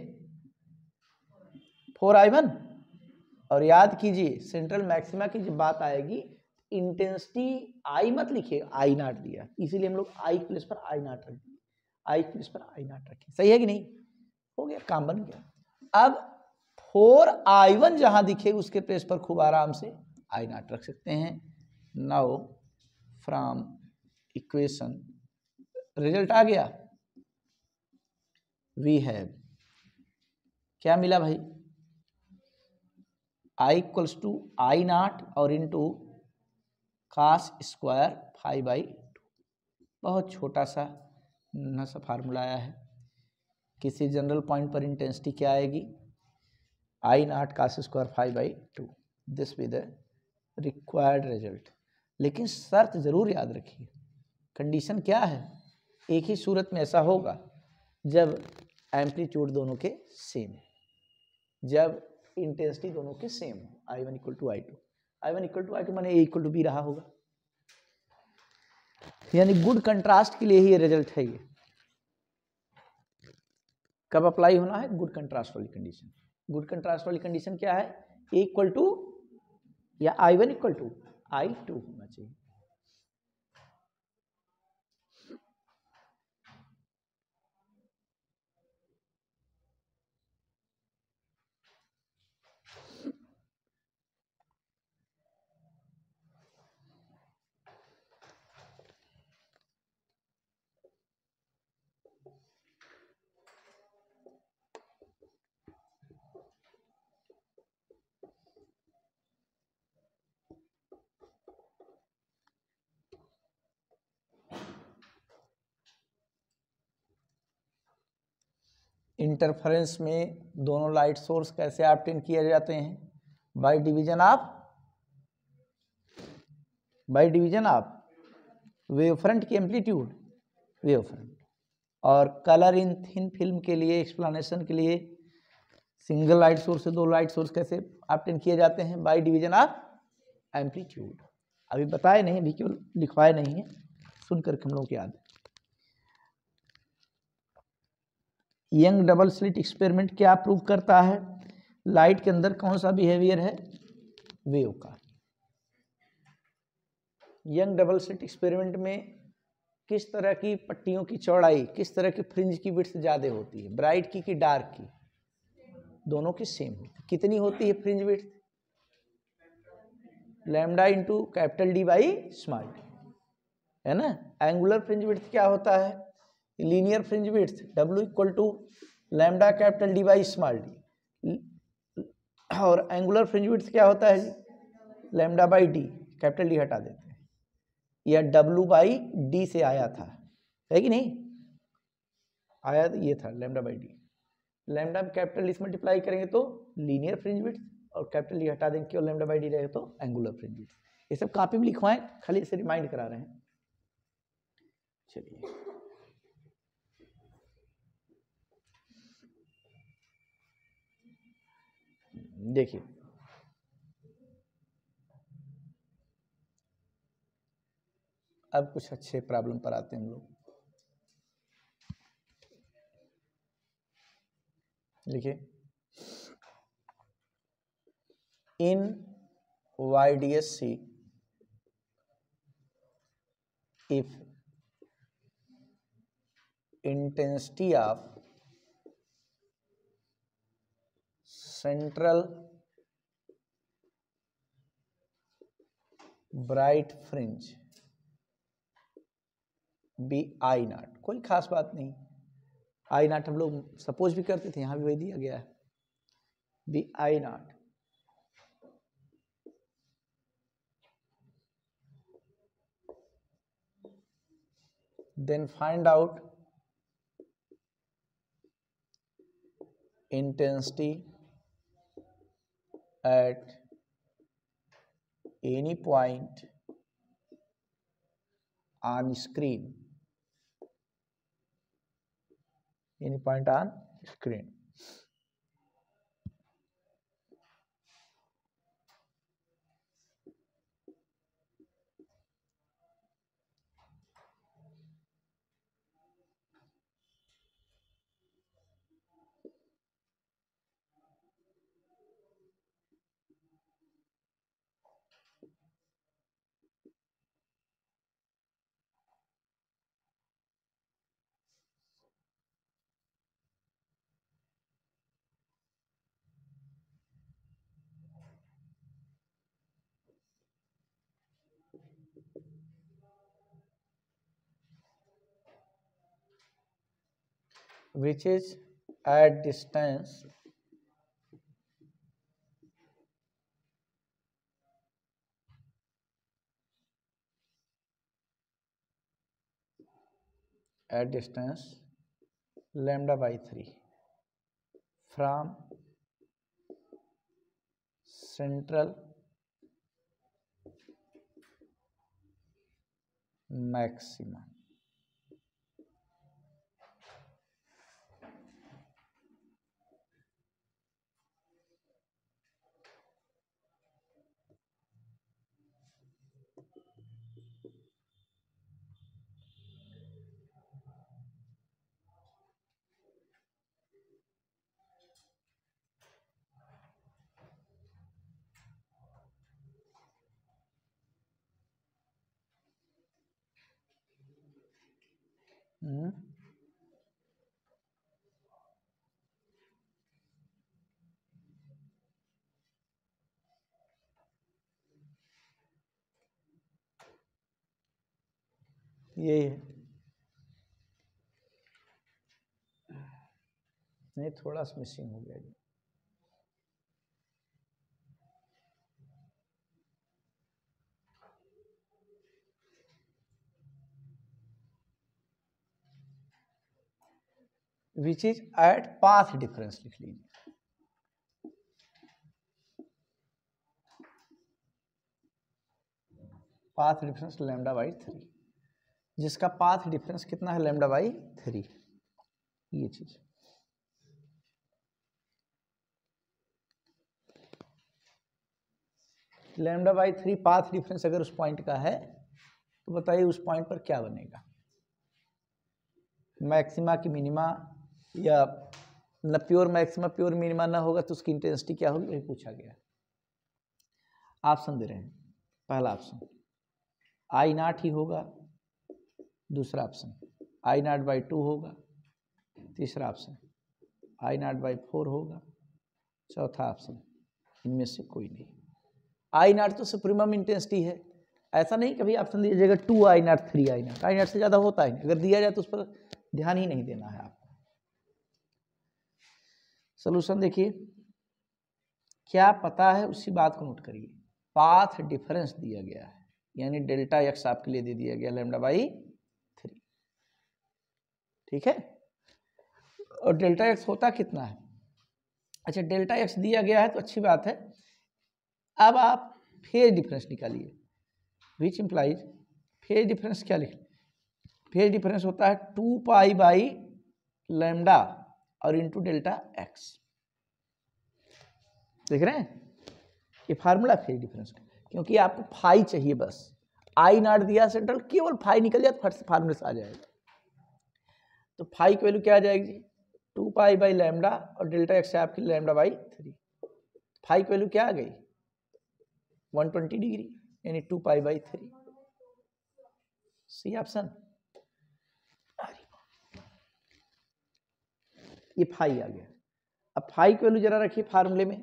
4I1। और याद कीजिए सेंट्रल मैक्सिमा की जब बात आएगी, इंटेंसिटी I मत लिखिए, I0 दिया, इसीलिए हम लोग I प्लेस पर I0 रख दिए, I प्लेस पर I0 रखें। सही है कि नहीं, हो गया, काम बन गया। अब 4I1 जहां दिखे उसके प्लेस पर खूब आराम से I0 रख सकते हैं। नाउ फ्रॉम इक्वेशन रिजल्ट आ गया, वी हैव क्या मिला भाई, I इक्वल्स टू I0 और इंटू कास स्क्वायर 5/2। बहुत छोटा सा नन्हा सा फार्मूला आया है। किसी जनरल पॉइंट पर इंटेंसिटी क्या आएगी, I0 cos square 5/2। This with the required result. लेकिन शर्त जरूर याद रखिए, कंडीशन क्या है, एक ही सूरत में ऐसा होगा जब एम्पलीट्यूड दोनों के सेम, जब इंटेंसिटी दोनों के सेम हो, I1 equal to I2, I1 equal to I2 माने A इक्वल टू B रहा होगा। यानी गुड कंट्रास्ट के लिए ही ये रिजल्ट है। ये कब अप्लाई होना है, गुड कंट्रास्ट वाली कंडीशन। गुड कंट्रास्ट वाली कंडीशन क्या है, A इक्वल टू या I1 इक्वल टू I2 होना चाहिए। इंटरफेरेंस में दोनों लाइट सोर्स कैसे ऑब्टेन किए जाते हैं, by division of wave front की एम्पलीट्यूड, वेव फ्रंट। और कलर इन थिन फिल्म के लिए एक्सप्लेनेशन के लिए सिंगल लाइट सोर्स से दो लाइट सोर्स कैसे ऑब्टेन किए जाते हैं, बाय डिवीजन ऑफ एम्पलीट्यूड। अभी बताए नहीं, अभी क्यों लिखवाए नहीं है, सुन करके हम लोग याद है। यंग डबल स्लिट एक्सपेरिमेंट क्या प्रूव करता है, लाइट के अंदर कौन सा बिहेवियर है, वेव का। यंग डबल स्लिट एक्सपेरिमेंट में किस तरह की पट्टियों की चौड़ाई, किस तरह की फ्रिंज की विड्थ ज़्यादा होती है, ब्राइट की कि डार्क की, दोनों की सेम होती है। कितनी होती है fringe width, lambda into capital D by small D, है ना। एंगुलर फ्रिंज विड्थ क्या होता है, linear fringe width W equal to lambda capital D by small D. और एंगुलर फ्रिंज विड्थ क्या होता है जी, lambda by D, capital D हटा देते हैं, या W बाई डी से आया था, है कि नहीं, आया ये था lambda by D. Lambda capital D से मल्टीप्लाई करेंगे तो लीनियर फ्रिंज विड्थ, और कैपिटल डी हटा देंगे केवल लैम्डा बाई डी रहेगा तो एंगुलर फ्रिंज विड्थ। ये सब कॉपी में लिखवाएं, खाली इसे रिमाइंड करा रहे हैं। चलिए, देखिए अब कुछ अच्छे प्रॉब्लम पर आते हैं हम लोग। लिखिए इन YDSC if intensity of central bright fringe be I0, कोई खास बात नहीं, I0 हम लोग सपोज भी करते थे, यहां भी वही दिया गया है, be I0, then find out intensity at any point on screen, any point on screen. Which is at distance lambda by 3 from central maxima. यही है, नहीं थोड़ा सा मिसिंग हो गया जी। Which is at path difference लिख लीजिए, पाथ डिफरेंस लैम्डा बाई 3, जिसका पाथ डिफरेंस कितना है लैम्डा बाई 3, ये चीज लैम्डा बाई 3 पाथ डिफरेंस अगर उस पॉइंट का है तो बताइए उस पॉइंट पर क्या बनेगा, मैक्सिमा की मिनिमा, या न प्योर मैक्सिमा प्योर मिनिमा ना होगा तो उसकी इंटेंसिटी क्या होगी, वही पूछा गया। ऑप्शन दे रहे हैं, पहला ऑप्शन I0 ही होगा, दूसरा ऑप्शन I0 बाई 2 होगा, तीसरा ऑप्शन I0 बाई 4 होगा, चौथा ऑप्शन इनमें से कोई नहीं। I0 तो सुप्रीमम इंटेंसिटी है, ऐसा नहीं कभी ऑप्शन दिया जाएगा 2 I0 3 I0, I0 से ज़्यादा होता है, अगर दिया जाए तो उस पर ध्यान ही नहीं देना है आपको। सोल्यूशन देखिए, क्या पता है उसी बात को नोट करिए, पाथ डिफरेंस दिया गया है, यानी डेल्टा एक्स आपके लिए दे दिया गया लैम्डा बाई 3, ठीक है। और डेल्टा एक्स होता कितना है, अच्छा डेल्टा एक्स दिया गया है तो अच्छी बात है। अब आप फेज डिफरेंस निकालिए, विच इम्प्लाइज फेज डिफरेंस क्या लिख, फेज डिफरेंस होता है 2 पाई बाई लैम्डा और इंटू डेल्टा एक्स। देख रहे हैं, ये फार्मूला फेज डिफरेंस का, क्योंकि आपको फाई चाहिए बस, आई नॉट दिया सेंट्रल, केवल फाई निकल जाए तो फट से फार्मूले से आ जाएगा। तो फाई की वैल्यू क्या आ जाएगी जी, 2 पाई बाई लैम्डा और डेल्टा एक्स है आपकी लैम्डा बाई 3। फाई की वैल्यू क्या आ गई 120 डिग्री, यानी 2 पाई बाई 3, सी ऑप्शन। ये फाई आ गया। अब फाई की वैल्यू जरा रखिए फार्मूले में,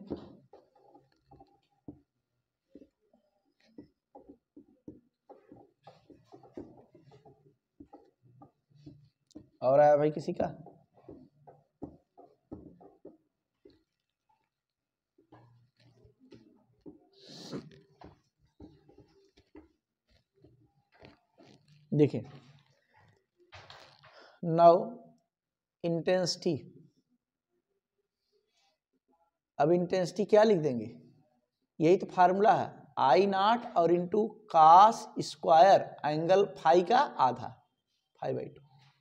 और आया भाई किसी का? देखिए नाउ इंटेंसिटी, अब इंटेंसिटी क्या लिख देंगे, यही तो फार्मूला है, आई नॉट और into cos square angle phi का आधा, 5/2।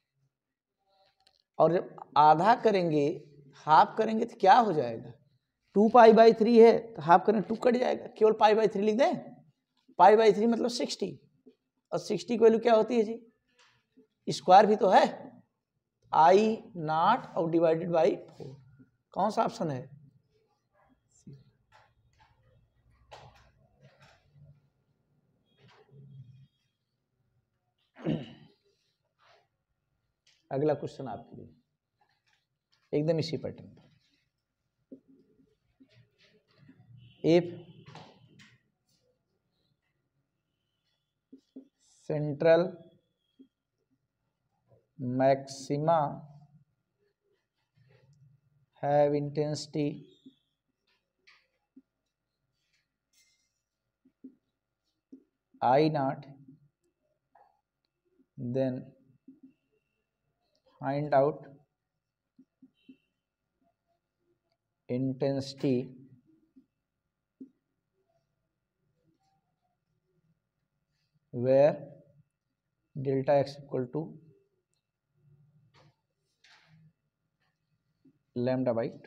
और जब आधा करेंगे, हाफ करेंगे तो क्या हो जाएगा, 2 पाई बाई 3 है तो हाफ करेंगे 2 कट जाएगा, केवल पाई बाई 3 लिख दें, पाई बाई 3 मतलब 60, और 60 की वैल्यू क्या होती है जी, स्क्वायर भी तो है, आई नॉट और डिवाइडेड बाई 4, कौन सा ऑप्शन है? अगला क्वेश्चन आपके लिए एकदम इसी पैटर्न पर, if central maxima have intensity I naught, then find out intensity where delta x equal to lambda by 2,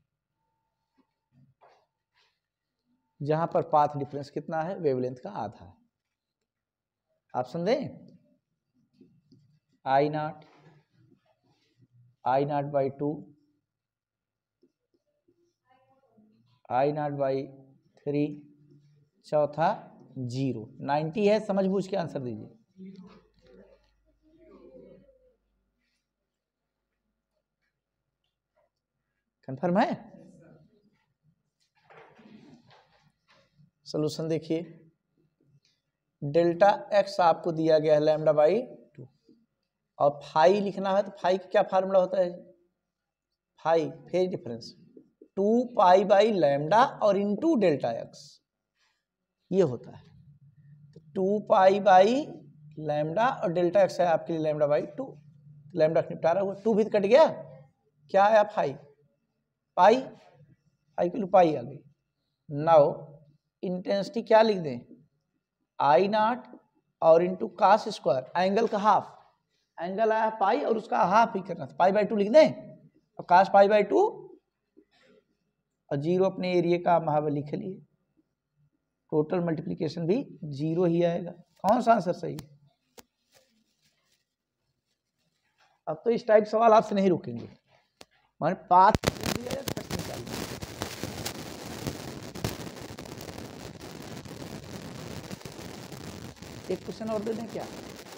जहां पर पाथ डिफरेंस कितना है, वेवलेंथ का आधा है। ऑप्शन दें, I naught by 2, I naught by 3, चौथा 0, 90 है, समझ बूझ के आंसर दीजिए। कंफर्म है? सॉल्यूशन देखिए, डेल्टा एक्स आपको दिया गया है लैम्डा बाई 2, और फाई लिखना है तो फाई का क्या फार्मूला होता है, phi phase difference 2 pi by lambda और इनटू डेल्टा एक्स, ये होता है। तो 2 पाई बाई लैम्डा और डेल्टा एक्स है आपके लिए लैम्डा बाई 2, लैम्डा निपटारा हुआ, 2 भी कट गया, क्या आया फाई, पाई, फाई के लिए पाई आ गई। नाउ इंटेंसिटी क्या लिख दें, आई नॉट और इंटू कास स्क्वायर एंगल का हाफ, एंगल आया पाई और उसका हाफ ही करना था, पाई बाई 2 लिख दें, और कास पाई बाई 2, और 0 अपने एरिया का महाबली लिख लिए, टोटल मल्टीप्लिकेशन भी 0 ही आएगा। कौन सा आंसर सही है? अब तो इस टाइप सवाल आपसे नहीं रुकेंगे, मान पाथ एक क्वेश्चन और दे दें क्या?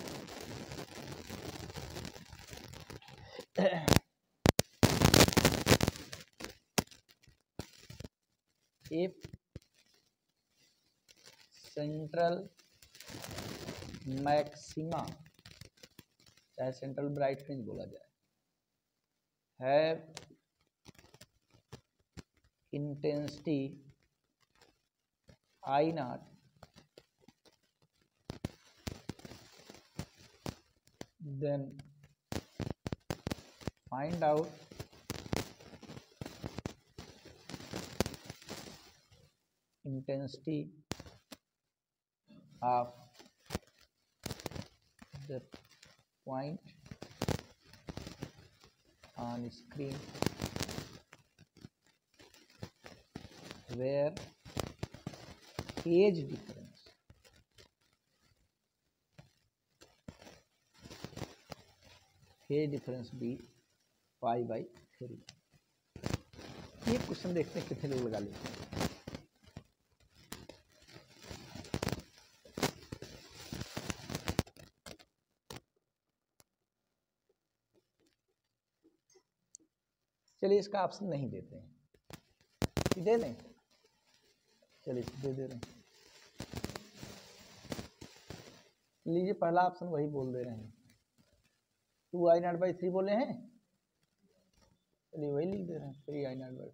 इफ सेंट्रल मैक्सिमा, चाहे सेंट्रल ब्राइट फ्रिंज बोला जाए, have intensity I naught, then find out intensity of the point on screen where phase difference be pi by 3। ये क्वेश्चन देखते हैं कितने लोग लगा लेते हैं। चलिए इसका ऑप्शन नहीं देते हैं, दे दें, चलिए दे दे रहे हैं। लीजिए पहला ऑप्शन वही बोल दे रहे हैं, 2i0/3 बोले हैं, चलिए वही लिख दे रहे हैं 3i0/3।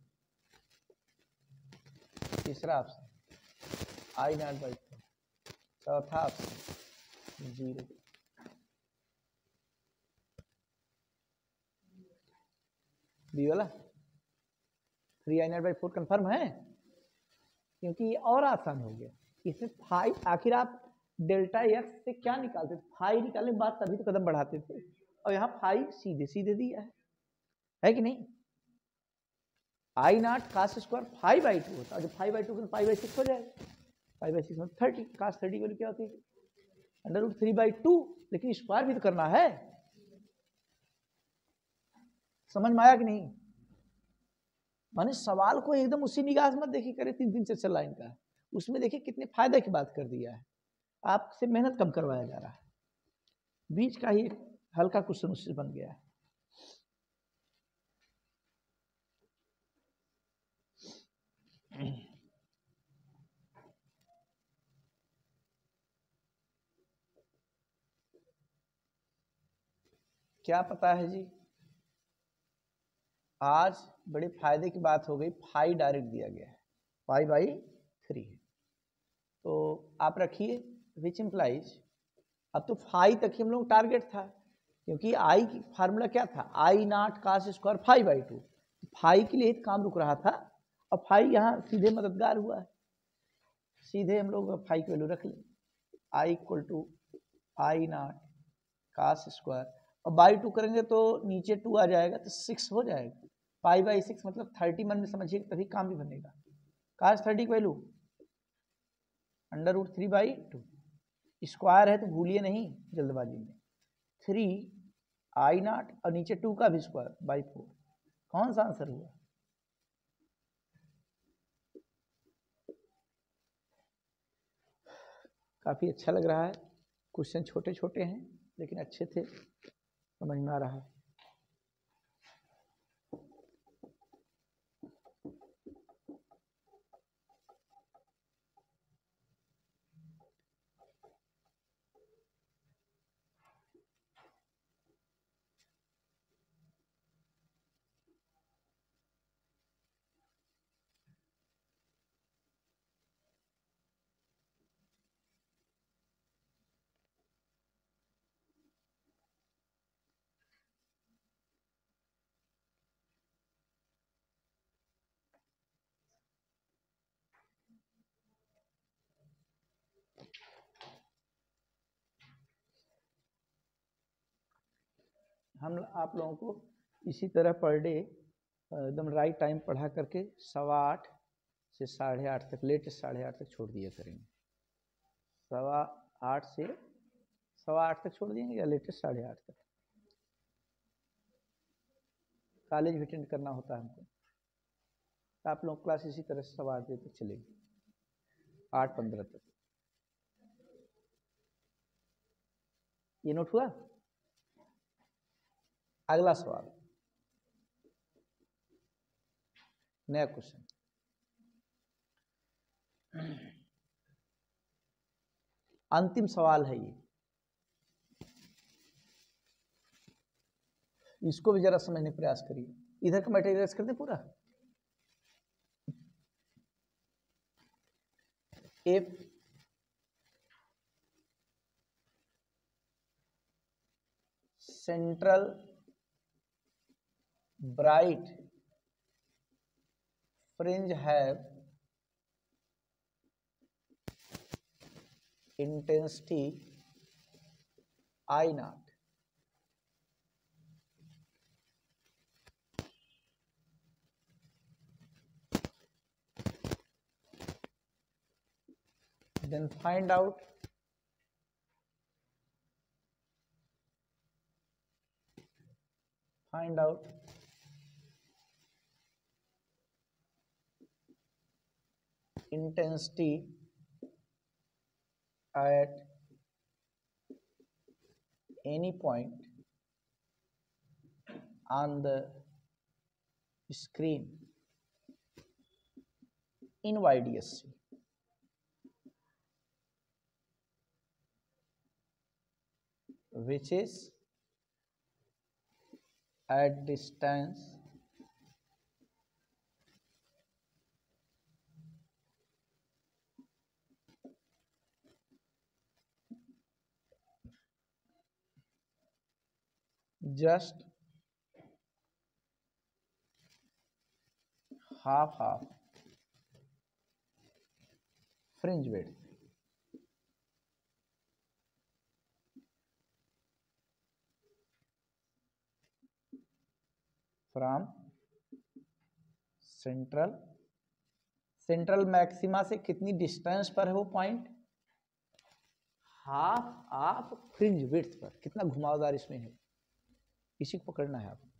तीसरा ऑप्शन i0/4। चौथा ऑप्शन 0। बी वाला 3i0/4 कंफर्म है, क्योंकि ये और आसान हो गया। इसमें फाई, आखिर आप डेल्टा एक्स से क्या निकालते थे, फाई निकालने के बाद तभी तो कदम बढ़ाते थे, और यहाँ फाई सीधे सीधे दिया है कि नहीं। i0 cos स्क्वायर 5/2 होता है, जब 5/2 तो 5/6 हो जाएगा, 5/6 में 30, cos 30 की क्या होती है √3/2, लेकिन स्क्वायर भी तो करना है। समझ में आया कि नहीं। माने सवाल को एकदम उसी निगाह से मत देखिए करे 3-3 4 लाइन का, उसमें देखिए कितने फायदे की बात कर दिया है, आपसे मेहनत कम करवाया जा रहा है, बीच का ही हल्का क्वेश्चन उससे बन गया है। क्या पता है जी, आज बड़े फायदे की बात हो गई, फाई डायरेक्ट दिया गया है, 5/3 है, तो आप रखिए विच इम्प्लाइज, अब तो फाई तक ही हम लोग टारगेट था, क्योंकि आई की फार्मूला क्या था, i0 cos स्क्वायर 5/2, फाई के लिए काम रुक रहा था, और फाई यहाँ सीधे मददगार हुआ है, सीधे हम लोग फाई की वैल्यू रख लें, i = i0 cos स्क्वायर, और बाई 2 करेंगे तो नीचे 2 आ जाएगा, तो 6 हो जाएगा, 5/6 मतलब 30 मन में समझिए, तभी काम भी बनेगा। cos 30 की वैल्यू √3/2, स्क्वायर है तो भूलिए नहीं जल्दबाजी में, 3i0 और नीचे 2 का भी स्क्वायर बाई 4, कौन सा आंसर हुआ। काफी अच्छा लग रहा है, क्वेश्चन छोटे छोटे हैं लेकिन अच्छे थे, समझ में आ रहा है। हम आप लोगों को इसी तरह पर डे एकदम राइट टाइम पढ़ा करके 8:15 से 8:30 तक, लेटेस्ट 8:30 तक छोड़ दिया करेंगे, 8:15 से 8:15 तक छोड़ देंगे, या लेटेस्ट 8:30 तक। कॉलेज भी अटेंड करना होता है हमको, तो आप लोग क्लास इसी तरह से 8:15 बजे तक चलेगी, 8:15 तक। ये नोट हुआ। अगला सवाल, नया क्वेश्चन, अंतिम सवाल है ये, इसको भी जरा समझने का प्रयास करिए। इधर का मटेरियल कर दें पूरा। if central bright fringe have intensity I0, then find out intensity at any point on the screen in YDSC. Which is at distance just half fringe width. From central maxima से कितनी distance पर है वो point? Half fringe width पर। कितना घुमावदार इसमें है, इसी को पकड़ना है आपको।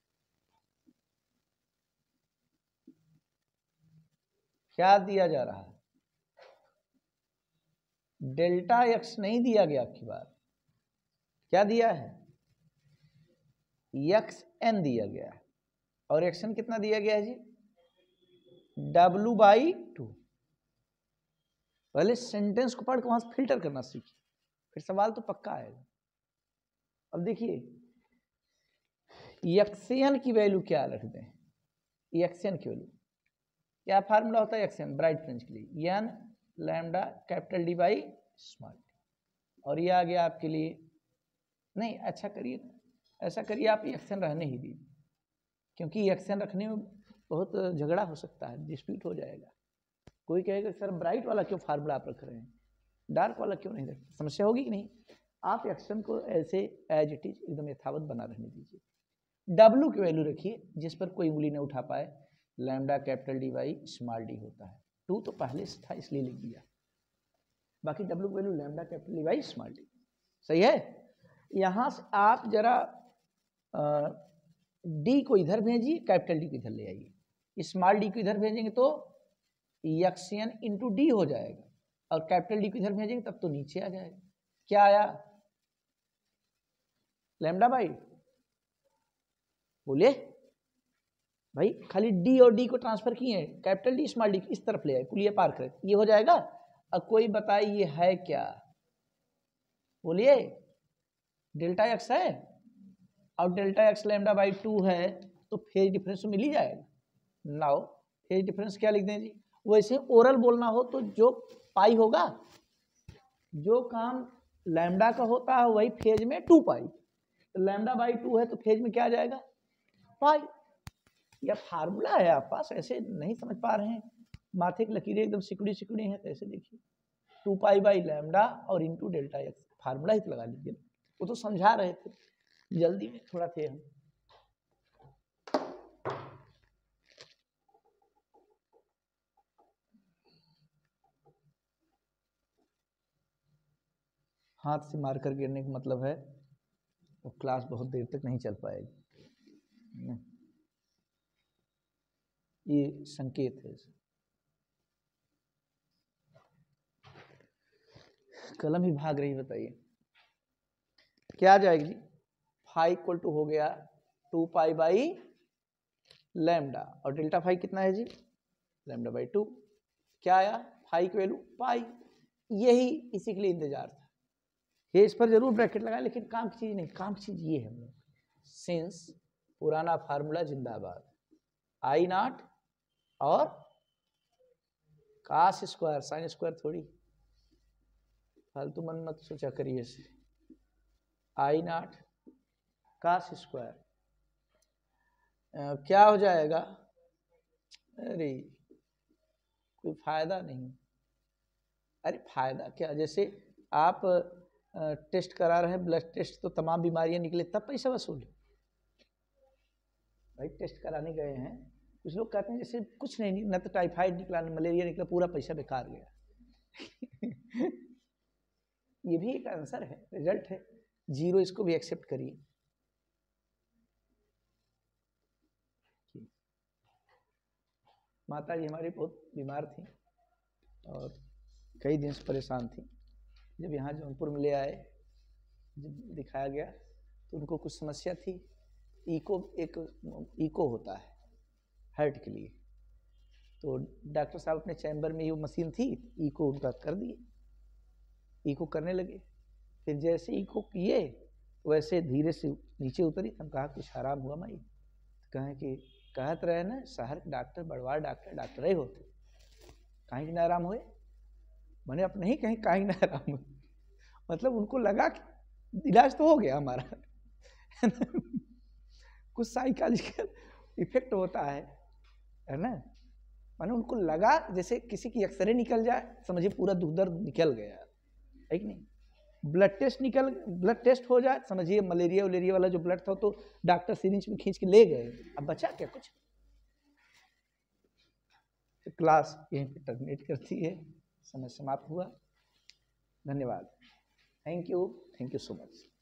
क्या दिया जा रहा है? डेल्टा एक्स नहीं दिया गया आपकी बात, क्या दिया है? एक्स एन दिया गया है। और एक्शन कितना दिया गया है जी? W/2। पहले सेंटेंस को पढ़ के वहां से फिल्टर करना सीखिए, फिर सवाल तो पक्का आएगा। अब देखिए एक्शन की वैल्यू क्या रख दें? एक्शन की वैल्यू क्या फार्मूला होता है एक्शन ब्राइट फ्रिंज के लिए? N lambda capital D by small D. और ये आ गया आपके लिए, नहीं अच्छा करिए, ऐसा करिए आप एक्शन रहने ही दीजिए, क्योंकि एक्शन रखने में बहुत झगड़ा हो सकता है, डिस्प्यूट हो जाएगा। कोई कहेगा सर ब्राइट वाला क्यों फार्मूला आप रख रहे हैं, डार्क वाला क्यों नहीं रखते? समस्या होगी कि नहीं? आप एक्शन को ऐसे एज इट इज एकदम यथावत बना रहने दीजिए। W की वैल्यू रखिए जिस पर कोई उंगली न उठा पाए, lambda capital D by small D होता है। 2 तो पहले से था इसलिए लिख दिया, बाकी W की value lambda capital D by small D. सही है? यहाँ से आप जरा डी को इधर भेजिए, कैपिटल डी को इधर ले आइए। स्मॉल डी को इधर भेजेंगे तो एक्शन इंटू डी हो जाएगा, और कैपिटल डी को इधर भेजेंगे तब तो नीचे आ जाएगा। क्या आया? लैम्डा बाई, बोलिए भाई, खाली डी और डी को ट्रांसफर किए, कैपिटल डी स्मॉल डी इस तरफ ले आए, कुलिया पार करें, ये हो जाएगा। अब कोई बताए ये है क्या? बोलिए, डेल्टा एक्स है और डेल्टा एक्स लैम्डा बाई 2 है, तो फेज डिफरेंस तो मिल ही जाएगा। नाउ फेज डिफरेंस क्या लिख दें जी? वैसे ओरल बोलना हो तो जो पाई होगा, जो काम लैम्डा का होता है वही फेज में 2 पाई। तो लैम्डा बाई 2 है तो फेज में क्या आ जाएगा? पाई। यह फार्मूला है आप पास, ऐसे नहीं समझ पा रहे हैं, माथे की लकीरें एकदम सिकुड़ी सिकुड़ी हैं, तो ऐसे देखिए 2 पाई बाई लैम्डा और इंटू डेल्टा एक्स, फार्मूला ही तो लगा लीजिए। वो तो समझा रहे थे, जल्दी में थोड़ा थे हम। हाथ से मारकर गिरने का मतलब है वो क्लास बहुत देर तक नहीं चल पाएगी, ये संकेत है। कलम ही भाग रही, बताइए क्या आ जाएगी जी? फाई इक्वल टू हो गया 2 पाई बाई लैम्डा, और डेल्टा फाई कितना है जी? Lambda by 2। क्या आया? फाई की वैल्यू पाई। यही इसी के लिए इंतजार था, ये इस पर जरूर ब्रैकेट लगाए, लेकिन काम की चीज नहीं, काम की चीज ये है हम लोग, सिंस पुराना फार्मूला जिंदाबाद, आई नॉट और कास स्क्वायर, साइन स्क्वायर थोड़ी, फालतू मन मत सोचा करिए। आई नॉट कास स्क्वायर क्या हो जाएगा? अरे कोई फायदा नहीं। अरे फायदा क्या, जैसे आप टेस्ट करा रहे हैं, ब्लड टेस्ट, तो तमाम बीमारियां निकले तब पैसा वसूल। भाई टेस्ट कराने गए हैं, कुछ लोग कहते हैं जैसे कुछ नहीं, न तो टाइफाइड निकला न मलेरिया निकला, पूरा पैसा बेकार गया। ये भी एक आंसर है, रिजल्ट है। 0 इसको भी एक्सेप्ट करिए। माता जी हमारी बहुत बीमार थी और कई दिन से परेशान थी। जब यहाँ जौनपुर में ले आए, जब दिखाया गया तो उनको कुछ समस्या थी। इको होता है हार्ट के लिए, तो डॉक्टर साहब अपने चैम्बर में ही वो मशीन थी, इको उनका कर दिए, इको करने लगे। फिर जैसे इको किए वैसे धीरे से नीचे उतरी। हम कहा कुछ आराम हुआ माई? तो कहें कि कहत रहे ना शहर के डॉक्टर बड़वार डॉक्टर ही होते, कहीं ना आराम हुए। मैंने अपने ही कहीं कहीं ना आराम हुए, मतलब उनको लगा कि इलाज तो हो गया हमारा। कुछ साइकोलॉजिकल इफेक्ट होता है ना। माने उनको लगा जैसे किसी की एक्सरे निकल जाए, समझिए पूरा दुख दर्द निकल गया है कि नहीं। ब्लड टेस्ट हो जाए, समझिए मलेरिया वाला जो ब्लड था तो डॉक्टर सिरिंज में खींच के ले गए, अब बचा क्या कुछ। तो क्लास यहीं पे टर्मिनेट करती है, समय समाप्त हुआ। धन्यवाद। Thank you so much.